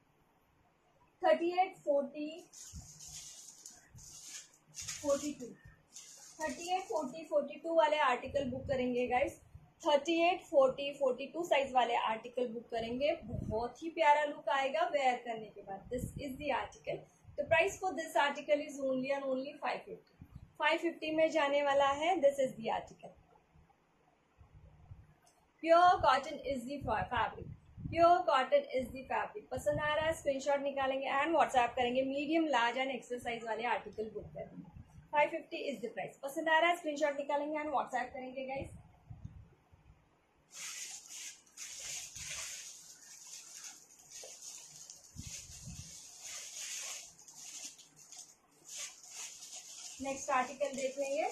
38, 40, 42 38, 40, 42 वाले आर्टिकल बुक करेंगे गाइस। 38, 40, 42 साइज वाले आर्टिकल बुक करेंगे। बहुत ही प्यारा लुक आएगा वेयर करने के बाद। This is the article. The price for this article is only and only 550 में जाने वाला है। This is the article. Pure cotton is the fabric. Pure cotton is the fabric. पसंद आ रहा है स्क्रीनशॉट निकालेंगे एंड व्हाट्सएप करेंगे। Medium large and XL size वाले आर्टिकल बुक करेंगे। 550 इज द प्राइस। पसंद आ रहा है स्क्रीनशॉट निकालेंगे एंड व्हाट्सएप करेंगे गाइस। नेक्स्ट आर्टिकल देख लेंगे।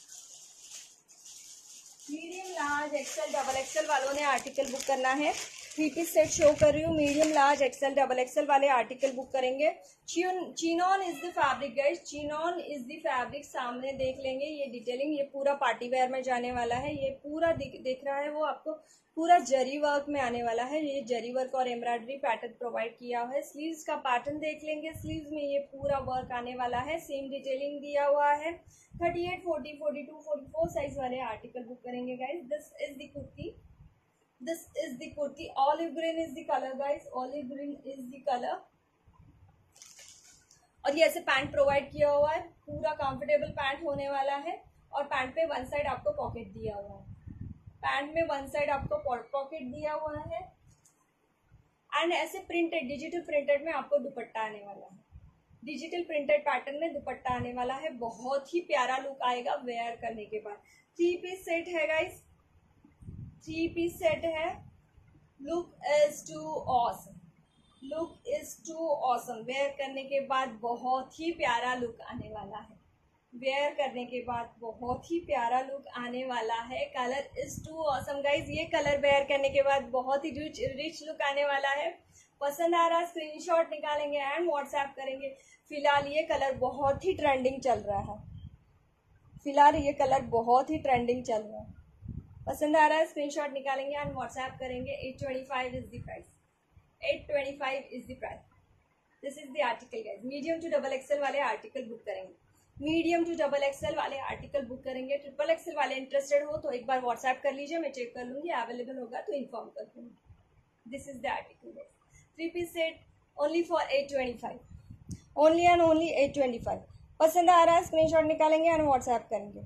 Medium large XL double XL वालों ने आर्टिकल बुक करना है। 3 पीस सेट शो कर रही हूँ, medium large XL double XL वाले आर्टिकल बुक करेंगे। Chinon is the fabric guys, chinon is the fabric. सामने देख लेंगे ये डिटेलिंग, ये पूरा पार्टी वेयर में जाने वाला है। ये पूरा दिख रहा है वो आपको पूरा जरी वर्क में आने वाला है। ये जरी वर्क और एम्ब्रॉयडरी पैटर्न प्रोवाइड किया हुआ है। स्लीव्स का पैटर्न देख लेंगे, स्लीव्स में ये पूरा वर्क आने वाला है, सेम डिटेलिंग दिया हुआ है। 38, 40, 42, 44 साइज वाले आर्टिकल बुक करेंगे guys. This is the kurti, this is the kurti, olive green is the color guys, olive green is the color। और ये ऐसे पैंट प्रोवाइड किया हुआ है, पूरा कंफर्टेबल पैंट होने वाला है। और पैंट पे वन साइड आपको पॉकेट दिया हुआ है, पैंट में वन साइड आपको पॉकेट दिया हुआ है। एंड ऐसे प्रिंटेड, डिजिटल प्रिंटेड में आपको दुपट्टा आने वाला है, डिजिटल प्रिंटेड पैटर्न में दुपट्टा आने वाला है। बहुत ही प्यारा लुक आएगा वेयर करने के बाद। 3 पीस सेट है गाइस, 3 पीस सेट है। Look is too awesome, look is too awesome. Wear करने के बाद बहुत ही प्यारा लुक आने वाला है, वेयर करने के बाद बहुत ही प्यारा लुक आने वाला है। Colour is too awesome guys, ये कलर वेयर करने के बाद बहुत ही रिच लुक आने वाला है। पसंद आ रहा स्क्रीनशॉट निकालेंगे एंड व्हाट्सएप करेंगे। फिलहाल ये कलर बहुत ही ट्रेंडिंग चल रहा है, फिलहाल ये कलर बहुत ही ट्रेंडिंग चल रहा है। पसंद आ रहा है स्क्रीनशॉट निकालेंगे एंड व्हाट्सएप करेंगे। 825 is the price, 825 is the price. This is the article guys. Medium to double XL वाले आर्टिकल बुक करेंगे, मीडियम टू डबल एक्सेल वाले आर्टिकल बुक करेंगे। ट्रिपल एक्सेल वाले इंटरेस्टेड हो तो एक बार व्हाट्सएप कर लीजिए, मैं चेक कर लूंगी, अवेलेबल होगा तो इन्फॉर्म कर दूंगी। This is the article guys. 3 piece set only for 825, only and only 825। पसंद आ रहा है स्क्रीनशॉट निकालेंगे एंड व्हाट्सएप करेंगे।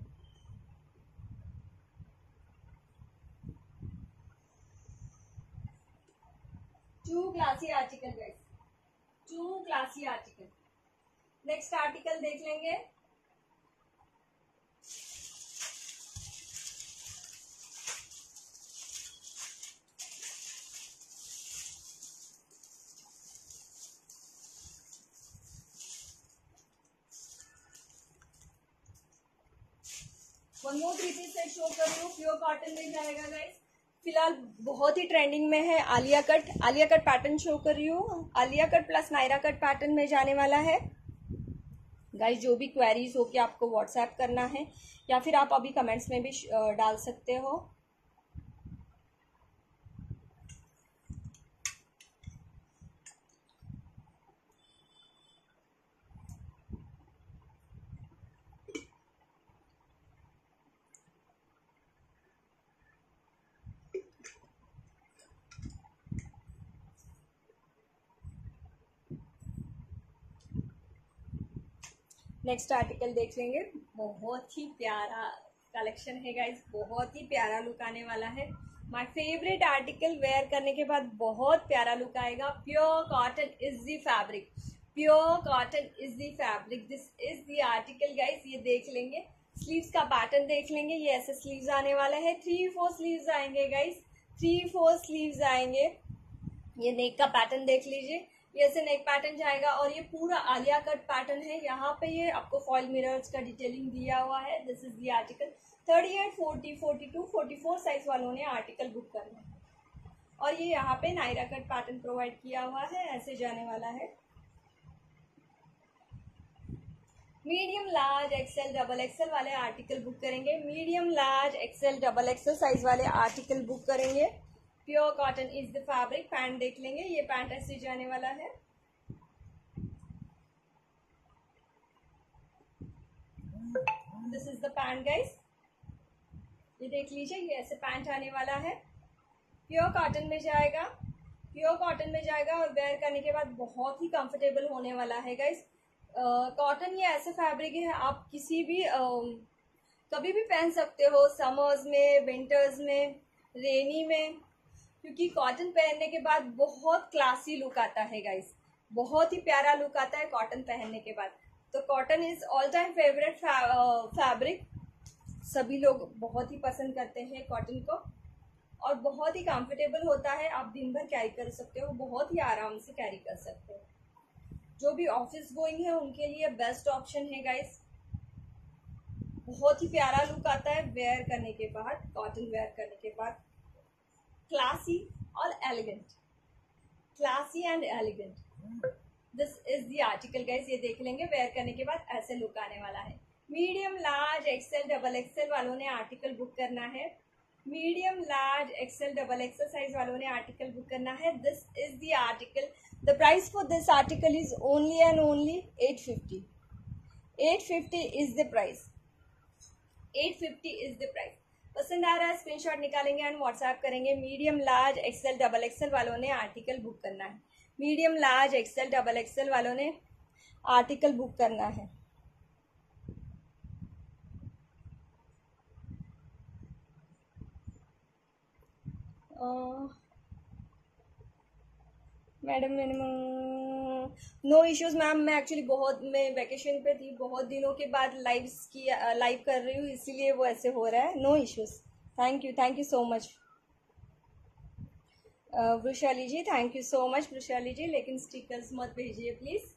To classy article guys, two classy article. Next article देख लेंगे। One more 3 piece set show कर रही हूँ, प्योर कॉटन में जाएगा गाइस। फिलहाल बहुत ही ट्रेंडिंग में है Alia cut, Alia cut pattern show कर रही हूँ। Alia cut plus Naira cut pattern में जाने वाला है गाइस। जो भी क्वेरीज हो कि आपको व्हाट्सएप करना है या फिर आप अभी कमेंट्स में भी डाल सकते हो। नेक्स्ट आर्टिकल देख लेंगे। बहुत ही प्यारा कलेक्शन है गाइस, बहुत ही प्यारा लुक आने वाला है। माय फेवरेट आर्टिकल, वेयर करने के बाद बहुत प्यारा लुक आएगा। Pure cotton is the fabric, pure cotton is the fabric. This is the article guys. ये देख लेंगे, स्लीव्स का पैटर्न देख लेंगे। ये ऐसे स्लीव्स आने वाले हैं, 3-4 स्लीव्स आएंगे गाइस, 3-4 स्लीव्स आएंगे। ये नेक का पैटर्न देख लीजिए, ये ऐसे नेक पैटर्न जाएगा। और ये पूरा आलिया कट पैटर्न है। यहाँ पे ये आपको फॉइल मिरर्स का डिटेलिंग दिया हुआ है। This is the article. 38, 40, 42, 44 size वालों ने आर्टिकल बुक करना है। और ये यहाँ पे नायरा कट पैटर्न प्रोवाइड किया हुआ है, ऐसे जाने वाला है। Medium large XL double XL वाले आर्टिकल बुक करेंगे, medium large XL double XL size वाले आर्टिकल बुक करेंगे। Pure cotton is the fabric. Pant देख लेंगे, ये पैंट ऐसे जाने वाला है। This is the pant guys, ये देख लीजिए, ये ऐसे पैंट आने वाला है। प्योर कॉटन में जाएगा, प्योर कॉटन में जाएगा और वेयर करने के बाद बहुत ही कंफर्टेबल होने वाला है गाइस। कॉटन ये ऐसे फैब्रिक है, आप किसी भी कभी भी पहन सकते हो, समर्स में, विंटर्स में, रेनी में, क्योंकि कॉटन पहनने के बाद बहुत क्लासी लुक आता है गाइस, बहुत ही प्यारा लुक आता है कॉटन पहनने के बाद। तो cotton is all time favourite fabric. सभी लोग बहुत ही पसंद करते हैं कॉटन को और बहुत ही कंफर्टेबल होता है। आप दिन भर कैरी कर सकते हो, बहुत ही आराम से कैरी कर सकते हो। जो भी ऑफिस गोइंग है उनके लिए बेस्ट ऑप्शन है गाइस। बहुत ही प्यारा लुक आता है वेयर करने के बाद, कॉटन वेयर करने के बाद। क्लासी और elegant, classy and elegant. This is the article guys. ये देख लेंगे, वेयर करने के बाद ऐसे लुक आने वाला है। Medium large XL double XL वालों ने आर्टिकल बुक करना है। Medium large XL double XL size वालों ने आर्टिकल बुक करना है। This is the article. The price for this article is only and only 850। 850 is the price. 850 is the price. पसंद आ रहा है स्क्रीनशॉट निकालेंगे एंड व्हाट्सएप करेंगे। Medium large XL double XL वालों ने आर्टिकल बुक करना है। Medium large XL double XL वालों ने आर्टिकल बुक करना है। Madam no issues ma'am. मैं एक्चुअली मैं वैकेशन पे थी, बहुत दिनों के बाद लाइव कर रही हूँ, इसीलिए वो ऐसे हो रहा है। No issues. Thank you so much Vrushali ji, thank you so much Vrushali ji. लेकिन स्टिकर्स मत भेजिए please.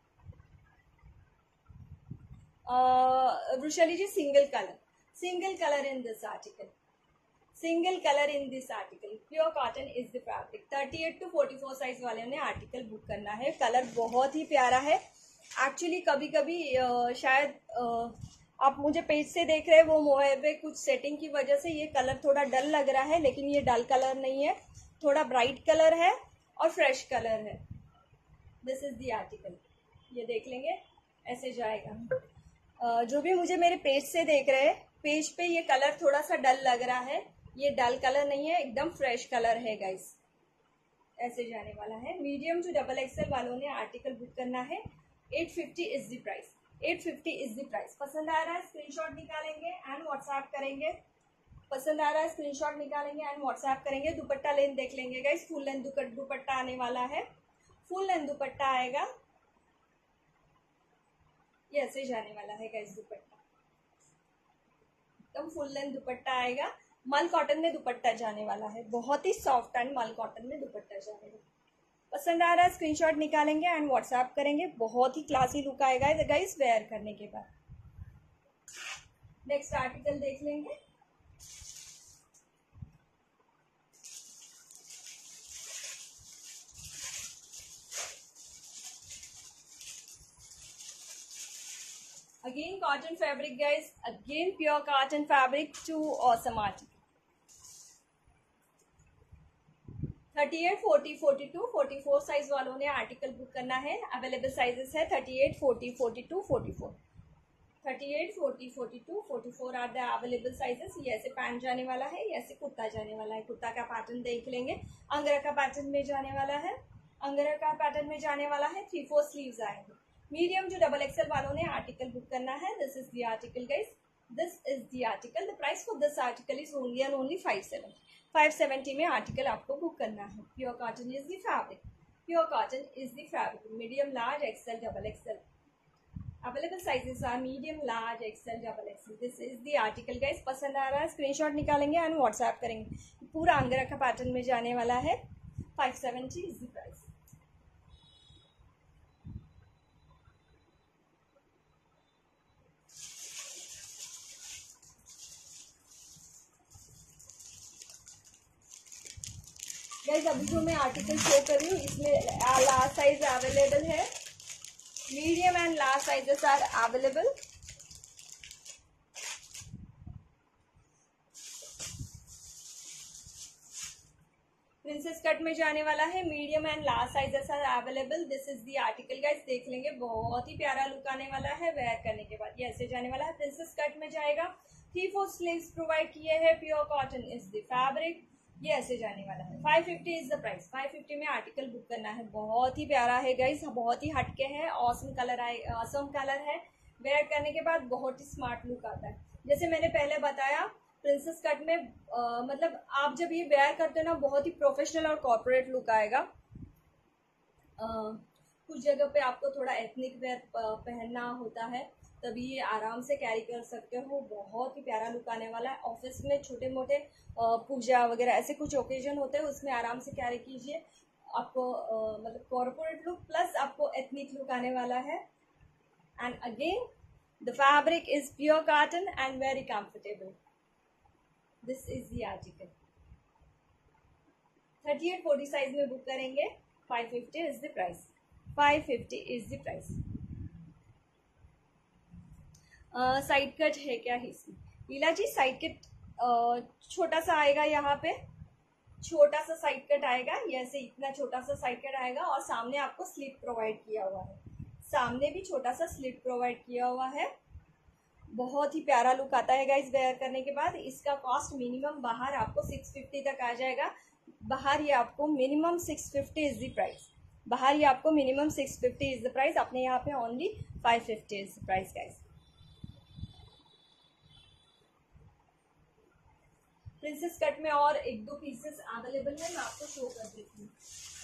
Vrushali ji, single colour in this article, single colour in this article. Pure cotton is the fabric. 38 to 44 size वाले ने आर्टिकल बुक करना है। Colour बहुत ही प्यारा है। एक्चुअली कभी कभी शायद आप मुझे पेज से देख रहे हैं, वो मोबाइल पे कुछ सेटिंग की वजह से ये कलर थोड़ा डल लग रहा है, लेकिन ये डल कलर नहीं है, थोड़ा ब्राइट कलर है और फ्रेश कलर है। This is the article. ये देख लेंगे, ऐसे जाएगा। जो भी मुझे मेरे पेज से देख रहे हैं, पेज पे ये कलर थोड़ा सा डल लग रहा है, ये डल कलर नहीं है, एकदम फ्रेश कलर है गाइस। ऐसे जाने वाला है। मीडियम टू डबल एक्सेल वालों ने आर्टिकल बुक करना है। 850 is the price. 850 is the price. पसंद आ रहा है स्क्रीनशॉट निकालेंगे एंड व्हाट्सएप करेंगे। पसंद आ रहा है स्क्रीनशॉट निकालेंगे एंड व्हाट्सएप करेंगे। दुपट्टा लेंथ देख लेंगे गाइस। फुल लेंथ दुपट्टा आने वाला है। फुल लेंथ दुपट्टा आएगा। ये ऐसे जाने वाला है गाइस। दुपट्टा एकदम फुल लेंथ दुपट्टा आएगा। मल कॉटन में दुपट्टा जाने वाला है, बहुत ही सॉफ्ट एंड मल कॉटन में दुपट्टा जाएगा। पसंद आ रहा है स्क्रीनशॉट निकालेंगे एंड व्हाट्सएप करेंगे। बहुत ही क्लासी लुक आएगा गाइस वेयर करने के बाद। नेक्स्ट आर्टिकल देख लेंगे। Again cotton fabric guys, again pure cotton fabric, two awesome articles. 38, 40, 42, 44 size वालों ने आर्टिकल बुक करना है। अवेलेबल साइजेस है 38, 40, 42, 44। 38, 40, 42, 44 आर द अवेलेबल साइजेस। ये ऐसे पैंट जाने वाला है, ये ऐसे कुर्ता जाने वाला है। कुर्ता का पैटर्न देख लेंगे। अंगरा का पैटर्न में जाने वाला है। अंगरा का पैटर्न में जाने वाला है। 3-4 स्लीव्स आएंगे। मीडियम जो डबल एक्सेल वालों ने आर्टिकल बुक करना है। This is the article guys. This is the article. The price for this article is only and only 570 में आर्टिकल आपको बुक करना है। Pure cotton is the fabric. Pure cotton is the fabric. Medium large XL double XL. Available sizes are medium large XL double XL. This is the article guys. पसंद आ रहा है screenshot निकालेंगे and WhatsApp करेंगे। पूरा अंगरा का pattern में जाने वाला है। 570 इज द प्राइस। गाइस अभी जो मैं आर्टिकल शो कर रही हूँ, इसमें लार्ज साइज अवेलेबल है। Medium and large sizes are available. Princess cut में जाने वाला है। Medium and large sizes are available. This is the article guys. देख लेंगे, बहुत ही प्यारा लुक आने वाला है वेयर करने के बाद। ये ऐसे जाने वाला है। प्रिंसेस कट में जाएगा। 3-4 स्लीव्स प्रोवाइड किए हैं। Pure cotton is the fabric. ये ऐसे जाने वाला है। 550 इज द प्राइस। 550 में आर्टिकल बुक करना है। बहुत ही प्यारा है गाइस, बहुत ही हटके है। ऑसम कलर है। वेयर करने के बाद बहुत ही स्मार्ट लुक आता है। जैसे मैंने पहले बताया, प्रिंसेस कट में मतलब आप जब ये वेयर करते हो ना, बहुत ही प्रोफेशनल और कॉर्पोरेट लुक आएगा। कुछ जगह पे आपको थोड़ा एथनिक वेयर पहनना होता है, तभी ये आराम से कैरी कर सकते हो। बहुत ही प्यारा लुक आने वाला है। ऑफिस में छोटे मोटे पूजा वगैरह ऐसे कुछ ओकेजन होते हैं, उसमें आराम से कैरी कीजिए। आपको मतलब कॉर्पोरेट लुक प्लस आपको एथनिक लुक आने वाला है। And again the fabric is pure cotton and very comfortable. This is the article. 38-40 size में बुक करेंगे 550 is the price. 550 is the price. Side cut है क्या इसमें? लीला जी साइड कट छोटा सा आएगा, यहाँ पे छोटा सा साइड कट आएगा, ऐसे इतना छोटा सा साइड कट आएगा और सामने आपको स्लिट प्रोवाइड किया हुआ है। सामने भी छोटा सा स्लिट प्रोवाइड किया हुआ है। बहुत ही प्यारा लुक आता है गाइस वेयर करने के बाद। इसका कॉस्ट मिनिमम बाहर आपको 650 तक आ जाएगा। बाहर ये आपको मिनिमम 650 इज द प्राइस। बाहर ये आपको मिनिमम 650 इज द प्राइस। अपने यहाँ पे only 550 is the price guys. Princess cut में और 1-2 पीसेस अवेलेबल है, मैं आपको शो कर देती हूँ।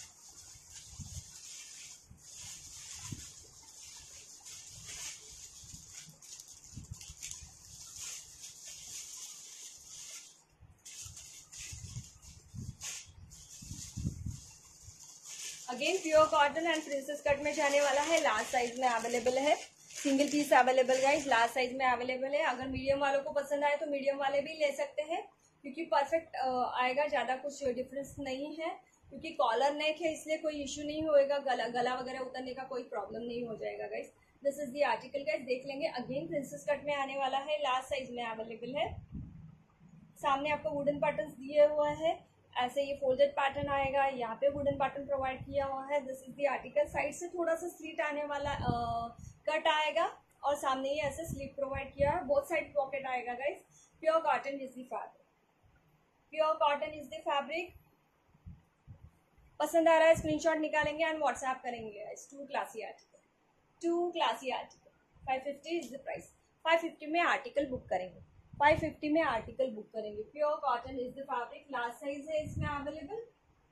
Again pure cotton and princess cut में जाने वाला है। लार्ज साइज में अवेलेबल है, single piece available guys, large size में अवेलेबल है। अगर मीडियम वालों को पसंद आए तो मीडियम वाले भी ले सकते हैं, क्योंकि परफेक्ट आएगा, ज़्यादा कुछ डिफरेंस नहीं है। क्योंकि कॉलर नेक है इसलिए कोई इशू नहीं होएगा, गला वगैरह उतरने का कोई प्रॉब्लम नहीं हो जाएगा guys. This is the article guys, देख लेंगे। अगेन प्रिंसेस कट में आने वाला है, लार्ज साइज में अवेलेबल है। सामने आपको वुडन पैटर्न दिए हुआ है, ऐसे ये फोल्डेड पैटर्न आएगा, यहाँ पे वुडन पैटर्न प्रोवाइड किया हुआ है। This is the article. Side से थोड़ा सा स्लीट आने वाला कट आएगा और सामने ही ऐसे स्लीट प्रोवाइड किया है। बोथ साइड पॉकेट आएगा guys. Pure cotton is the fabric. Pure cotton is the fabric. पसंद आ रहा है स्क्रीनशॉट निकालेंगे एंड व्हाट्सएप करेंगे guys. 2 classy article, 2 classy article. 550 is the price. 550 में आर्टिकल बुक करेंगे, 550 में आर्टिकल बुक करेंगे। Pure cotton is the fabric. Large size है इसमें अवेलेबल,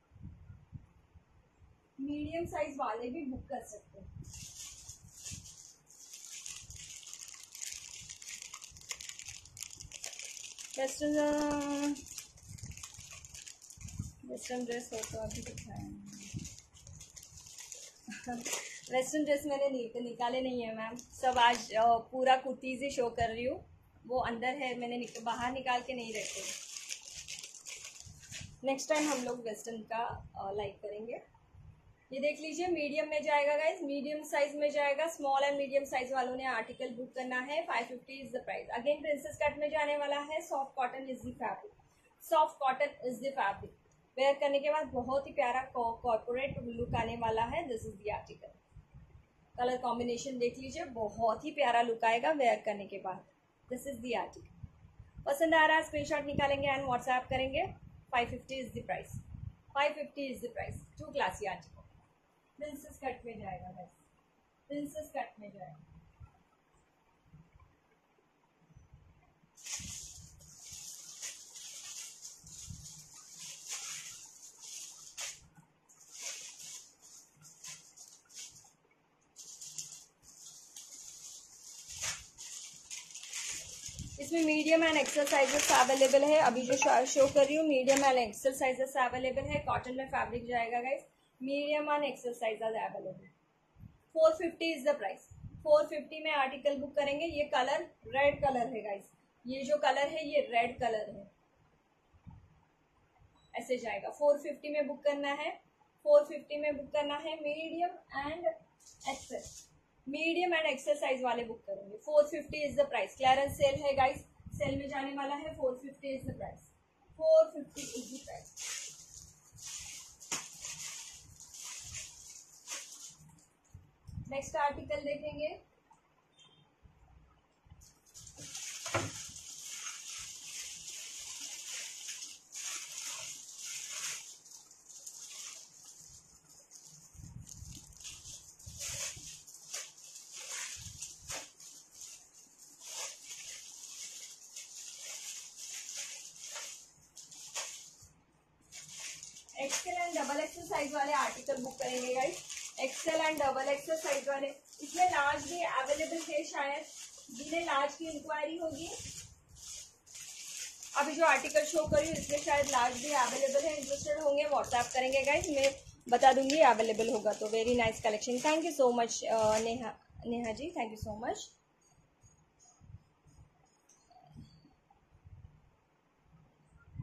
मीडियम साइज वाले भी बुक कर सकते हैं। वेस्टर्न ड्रेस हो तो अभी दिखाया। वेस्टर्न ड्रेस मैंने निकाले नहीं है मैम, सब आज पूरा कुर्तीज ही शो कर रही हूँ। वो अंदर है, मैंने बाहर निकाल के नहीं रखे। नेक्स्ट टाइम हम लोग वेस्टर्न का लाइक करेंगे। ये देख लीजिए, मीडियम में जाएगा गाइस, मीडियम साइज में जाएगा। स्मॉल एंड मीडियम साइज वालों ने आर्टिकल बुक करना है। 550 is the price. Again princess cut में जाने वाला है। Soft cotton is the fabric. Soft cotton is the fabric. Wear करने के बाद बहुत ही प्यारा कॉर्पोरेट लुक आने वाला है। This is the article. Colour combination देख लीजिए, बहुत ही प्यारा लुक आएगा वेयर करने के बाद। This is the article. पसंद आ रहा है स्क्रीनशॉट निकालेंगे एंड व्हाट्सएप करेंगे। 550 is the price. 550 is the price. 2 classy article. Princess cut में जाएगा गाइस, प्रिंसेस कट में जाएगा। इसमें medium and XL sizes available है। अभी जो शो कर रही हूँ medium and XL sizes available है। कॉटन में फैब्रिक जाएगा guys, medium and XL sizes available. 450 is the price. 450 में आर्टिकल बुक करेंगे। ये कलर रेड कलर है गाइस, ये जो कलर है ये रेड कलर है, ऐसे जाएगा। 450 में बुक करना है, 450 में बुक करना है। Medium and XL, medium and XL size वाले बुक करेंगे। 450 is the price. Clearance sale है गाइस, सेल में जाने वाला है। 450 is the price. 450 is the price. Next article देखेंगे। XL and double XL size वाले आर्टिकल बुक करेंगे guys. XL and double XL size वाले, इसमें लार्ज भी अवेलेबल है। शायद जिन्हें लार्ज की इंक्वायरी होगी, अभी जो आर्टिकल शो करी हूँ इसमें शायद लार्ज भी अवेलेबल है। इंटरेस्टेड होंगे व्हाट्सएप करेंगे गाइस, मैं बता दूंगी अवेलेबल होगा तो। Very nice collection. Thank you so much Neha ji, thank you so much.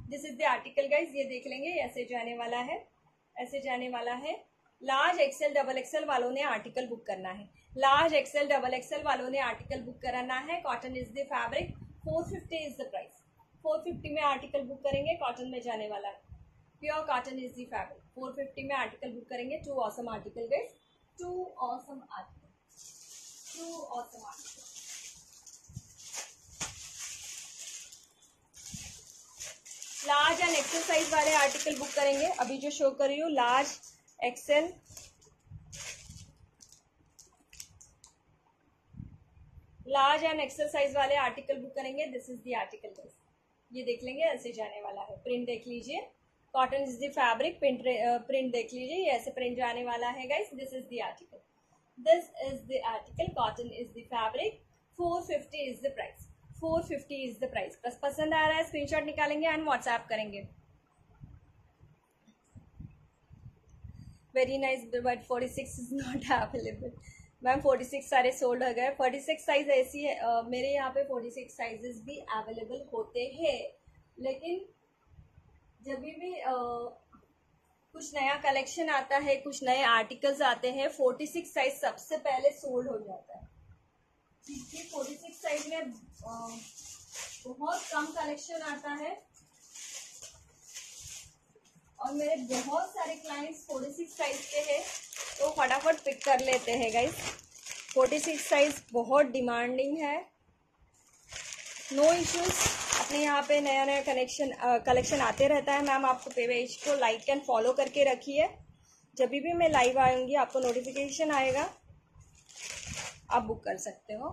This is the article guys, ये देख लेंगे, ऐसे जाने वाला है, ऐसे जाने वाला है। लार्ज एक्सेल डबल एक्सेल वालों ने आर्टिकल बुक करना है, लार्ज एक्सेल डबल एक्सेल वालों ने आर्टिकल बुक कराना है। Cotton is the fabric, 450 is the price, 450 में आर्टिकल बुक करेंगे, कॉटन में जाने वाला है, pure cotton is the fabric. 450 में आर्टिकल बुक करेंगे। Two awesome article guys, two awesome article, two awesome article. Large and XL size वाले article book करेंगे। अभी जो शो कर रही हूँ large XL, large and XL size वाले आर्टिकल बुक करेंगे। This is the article guys, ये देख लेंगे, ऐसे जाने वाला है। प्रिंट देख लीजिए, cotton is the fabric, print देख लीजिए, ये ऐसे प्रिंट जाने वाला है guys. This is the article, this is the article, cotton is the fabric, 450 is the price, 450 is the price. बस पसंद आ रहा है स्क्रीनशॉट निकालेंगे एंड व्हाट्सएप करेंगे। Very nice but 46 is not available. Ma'am 46 सारे सोल्ड हो गए। 46 साइज ऐसी है, मेरे यहाँ पे 46 साइजेस भी अवेलेबल होते हैं, लेकिन जब भी कुछ नया कलेक्शन आता है, कुछ नए आर्टिकल्स आते हैं, 46 साइज सबसे पहले सोल्ड हो जाता है। ठीक है, 46 साइज में बहुत कम कलेक्शन आता है और मेरे बहुत सारे क्लाइंट्स 46 साइज के हैं, तो फटाफट पिक कर लेते हैं गाइस। 46 साइज बहुत डिमांडिंग है, नो इश्यूज। अपने यहाँ पे नया नया कलेक्शन आते रहता है। मैम आपको पेज को लाइक एंड फॉलो करके रखिए, जब भी मैं लाइव आऊँगी आपको नोटिफिकेशन आएगा, आप बुक कर सकते हो।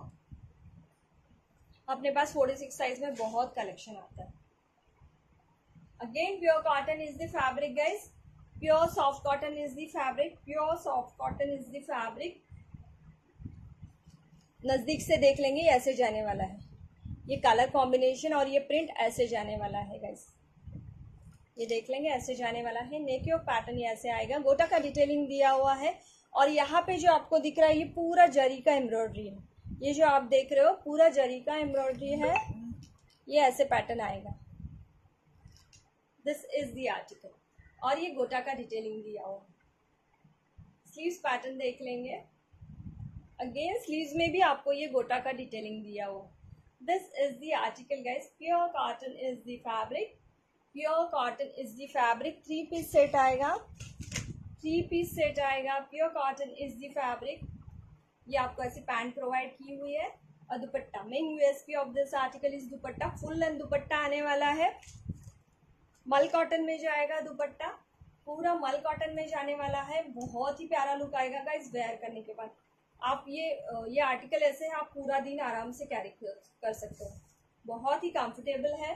अपने पास 46 साइज में बहुत कलेक्शन आता है। Again pure cotton is the fabric guys, pure soft cotton is the fabric, pure soft cotton is the fabric. नजदीक से देख लेंगे, ऐसे जाने वाला है, ये कलर कॉम्बिनेशन और ये प्रिंट ऐसे जाने वाला है गाइस, ये देख लेंगे, ऐसे जाने वाला है। नेक योक पैटर्न ये ऐसे आएगा, गोटा का डिटेलिंग दिया हुआ है और यहाँ पे जो आपको दिख रहा है ये पूरा जरी का एम्ब्रॉयडरी है। ये जो आप देख रहे हो पूरा जरी का एम्ब्रॉयडरी है, ये ऐसे पैटर्न आएगा। दिस इज द आर्टिकल और ये गोटा का डिटेलिंग दिया हुआ है। स्लीव्स पैटर्न देख लेंगे, अगेन स्लीव्स में भी आपको ये गोटा का डिटेलिंग दिया हुआ। This is the article guys, pure cotton is the fabric, pure cotton is the fabric. 3 piece set आएगा, 3 पीस सेट आएगा, pure cotton is the fabric. ये आपको ऐसी पैंट प्रोवाइड की हुई है और dupatta, main USP of this article is dupatta, full length dupatta आने वाला है। मल कॉटन में जाएगा दुपट्टा, पूरा मल कॉटन में जाने वाला है। बहुत ही प्यारा लुक आएगा गाइस वेयर करने के बाद। आप ये आर्टिकल ऐसे है, आप पूरा दिन आराम से कैरी कर सकते हो, बहुत ही कंफर्टेबल है।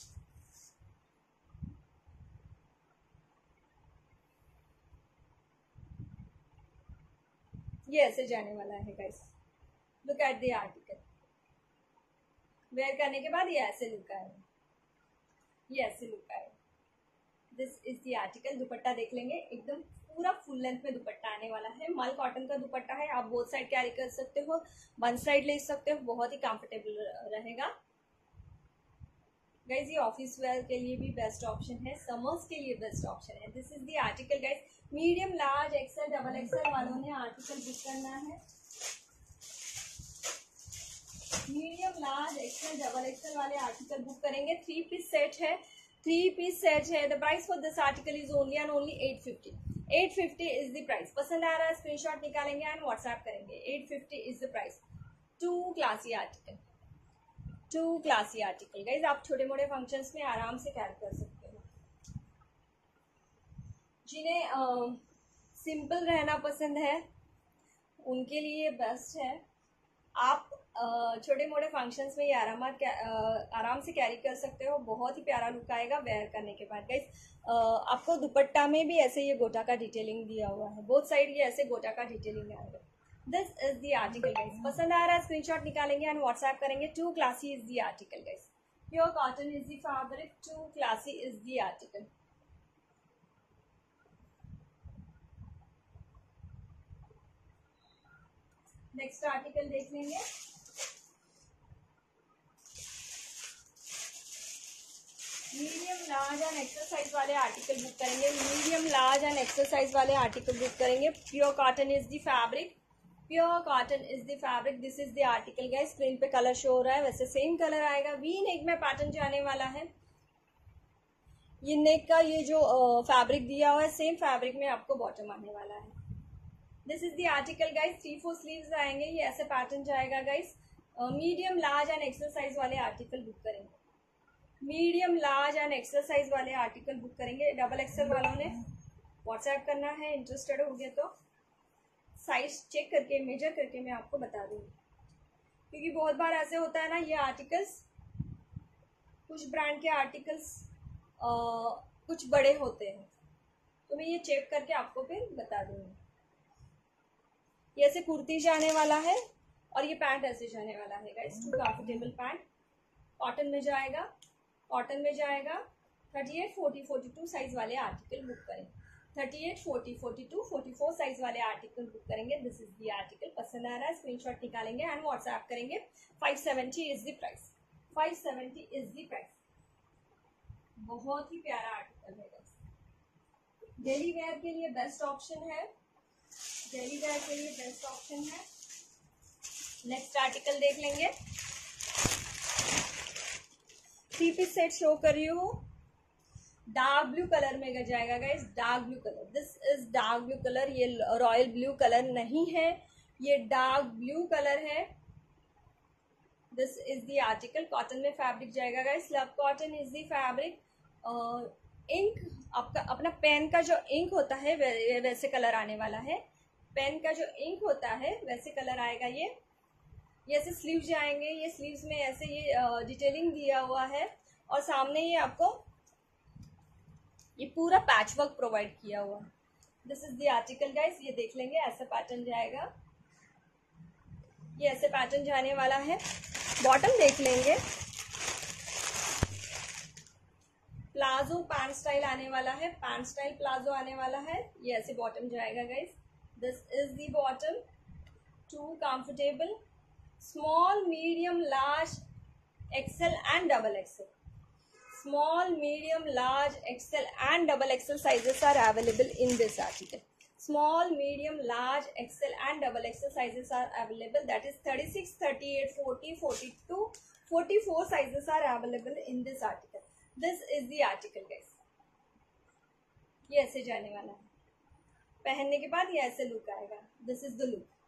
ये ऐसे जाने वाला है guys, look at the article. Wear करने के बाद ये ऐसे लुक आएगा, ये ऐसे लुक आएगा। This is the article. Dupatta देख लेंगे, एकदम पूरा फुल लेंथ में दुपट्टा आने वाला है। मल कॉटन का दुपट्टा है, आप बोथ साइड कैरी कर सकते हो, वन साइड ले सकते हो, बहुत ही कंफर्टेबल रहेगा गाइज। ये ऑफिस वेयर के लिए भी बेस्ट ऑप्शन है, समर्स के लिए बेस्ट ऑप्शन है। This is the article guys. Medium, large, XL, double XL वालों ने आर्टिकल बुक करना है। Medium, large, XL, double XL वाले आर्टिकल बुक करेंगे। 3 पीस सेट है, 3 पीस सेट है। The price for this article is only and only 850। 850 is the price. पसंद आ रहा है स्क्रीनशॉट निकालेंगे एंड व्हाट्सएप करेंगे। 850 is the price. Too classy article, too classy article guys. आप छोटे मोटे फंक्शंस में आराम से कैरी कर सकते हो। जिन्हें सिंपल रहना पसंद है उनके लिए बेस्ट है। आप छोटे मोटे फंक्शंस में ये आराम से कैरी कर सकते हो, बहुत ही प्यारा लुक आएगा वेयर करने के बाद गाइस। आपको दुपट्टा में भी ऐसे ये गोटा का डिटेलिंग दिया हुआ है, बोथ साइड ये ऐसे गोटा का डिटेलिंग आएगा। This is the article guys. पसंद आ रहा है स्क्रीनशॉट निकालेंगे एंड व्हाट्सएप करेंगे। To classy is the article guys, pure cotton is the fabric, too classy is the article. Next article देख लेंगे। मीडियम लार्ज एंड एक्सरसाइज वाले आर्टिकल बुक करेंगे, मीडियम लार्ज एंड एक्सरसाइज वाले article book करेंगे। Pure cotton is the fabric, pure cotton is the fabric. This is the article guys. Screen पे colour show हो रहा है, वैसे सेम कलर आएगा। वी नेक में पैटर्न जाने वाला है। ये नेक का ये जो फैब्रिक दिया हुआ है, सेम फैब्रिक में आपको बॉटम आने वाला है। This is the article guys. 3-4 sleeves आएंगे, ये ऐसे पैटर्न जाएगा guys. Medium large and exercise वाले आर्टिकल बुक करेंगे, मीडियम लार्ज एंड एक्सरसाइज वाले आर्टिकल बुक करेंगे। डबल एक्सएल वालों ने व्हाट्सएप करना है, इंटरेस्टेड हो गया तो साइज चेक करके मेजर करके मैं आपको बता दूंगी, क्योंकि बहुत बार ऐसे होता है ना, ये आर्टिकल्स कुछ ब्रांड के आर्टिकल्स कुछ बड़े होते हैं, तो मैं ये चेक करके आपको फिर बता दूंगी। ये ऐसे कुर्ती जाने वाला है और ये पैंट ऐसे जाने वाला है guys. Too comfortable pant, cotton में जाएगा, कॉटन में जाएगा। 38, 40, 42 साइज वाले आर्टिकल बुक करें। 38, 40, 42, 44 साइज वाले आर्टिकल बुक करेंगे। This is the article. पसंद आ रहा है स्क्रीनशॉट निकालेंगे एंड व्हाट्सएप करेंगे। 570 is the price, 570 is the price. बहुत ही प्यारा आर्टिकल है गाइस। डेली वेयर के लिए बेस्ट ऑप्शन है, डेली वेयर के लिए बेस्ट ऑप्शन है। नेक्स्ट आर्टिकल देख लेंगे। 3 पीस सेट शो कर रही हूँ, डार्क ब्लू कलर में जाएगा guys, dark blue colour. This is dark blue colour. ये रॉयल ब्लू कलर नहीं है, ये डार्क ब्लू कलर है। This is the article. Cotton में फैब्रिक जाएगा guys, love cotton is the fabric. Ink आपका अपना पेन का जो इंक होता है वैसे कलर आने वाला है। पेन का जो इंक होता है वैसे कलर आएगा। ये ऐसे स्लीव्स जाएंगे, ये स्लीव्स में ऐसे ये डिटेलिंग दिया हुआ है और सामने ये आपको ये पूरा पैच वर्क प्रोवाइड किया हुआ है। This is the article guys. ये देख लेंगे, ऐसा पैटर्न जाएगा, ये ऐसे पैटर्न जाने वाला है। बॉटम देख लेंगे, प्लाजो पैंट स्टाइल आने वाला है, पैंट स्टाइल प्लाजो आने वाला है। ये ऐसे बॉटम जाएगा guys. This is the bottom. Too comfortable, small, medium, large, XL and double XL. Small, medium, large, XL and double XL sizes are available in this article. Small, medium, large, XL and double XL sizes are available. That is 36, 38, 40, 42, 44 sizes are available in this article. This is the article guys. ये ऐसे जाने वाला है, पहनने के बाद ये ऐसे लुक आएगा। This is the look.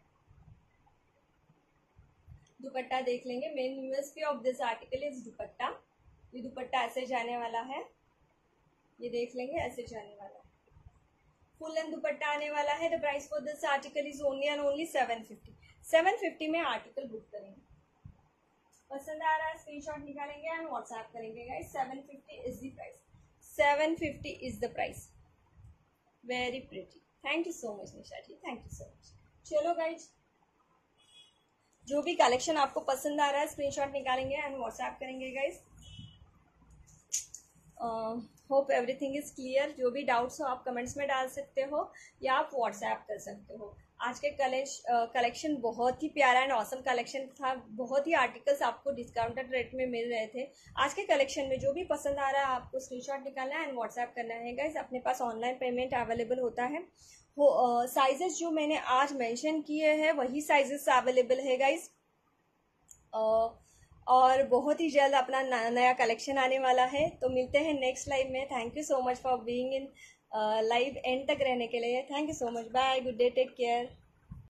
Dupatta देख लेंगे। Main USP of this article is dupatta. ये दुपट्टा ऐसे जाने वाला है, ये देख लेंगे, ऐसे जाने वाला है। फुल एंड दुपट्टा आने वाला है। The price for this article is only and only 750। 750 में आर्टिकल बुक करेंगे। पसंद आ रहा है स्क्रीनशॉट निकालेंगे एंड व्हाट्सएप करेंगे guys. 750 is the price, 750 is the price. Very pretty. Thank you so much Nisha ji, thank you so much. चलो guys, जो भी कलेक्शन आपको पसंद आ रहा है स्क्रीनशॉट निकालेंगे एंड व्हाट्सएप करेंगे guys. Hope everything is clear. जो भी डाउट्स हो आप कमेंट्स में डाल सकते हो या आप व्हाट्सएप कर सकते हो। आज के कलेक्शन बहुत ही प्यारा एंड ऑसम कलेक्शन था। बहुत ही आर्टिकल्स आपको डिस्काउंटेड रेट में मिल रहे थे। आज के कलेक्शन में जो भी पसंद आ रहा है आपको स्क्रीनशॉट निकालना है एंड व्हाट्सएप करना है गाइज। अपने पास ऑनलाइन पेमेंट अवेलेबल होता है। साइजेस जो मैंने आज मेंशन किए हैं वही साइजेस अवेलेबल है गाइज। और बहुत ही जल्द अपना नया कलेक्शन आने वाला है। तो मिलते हैं नेक्स्ट लाइव में। Thank you so much for being in live and तक रहने के लिए। Thank you so much. Bye, good day, take care.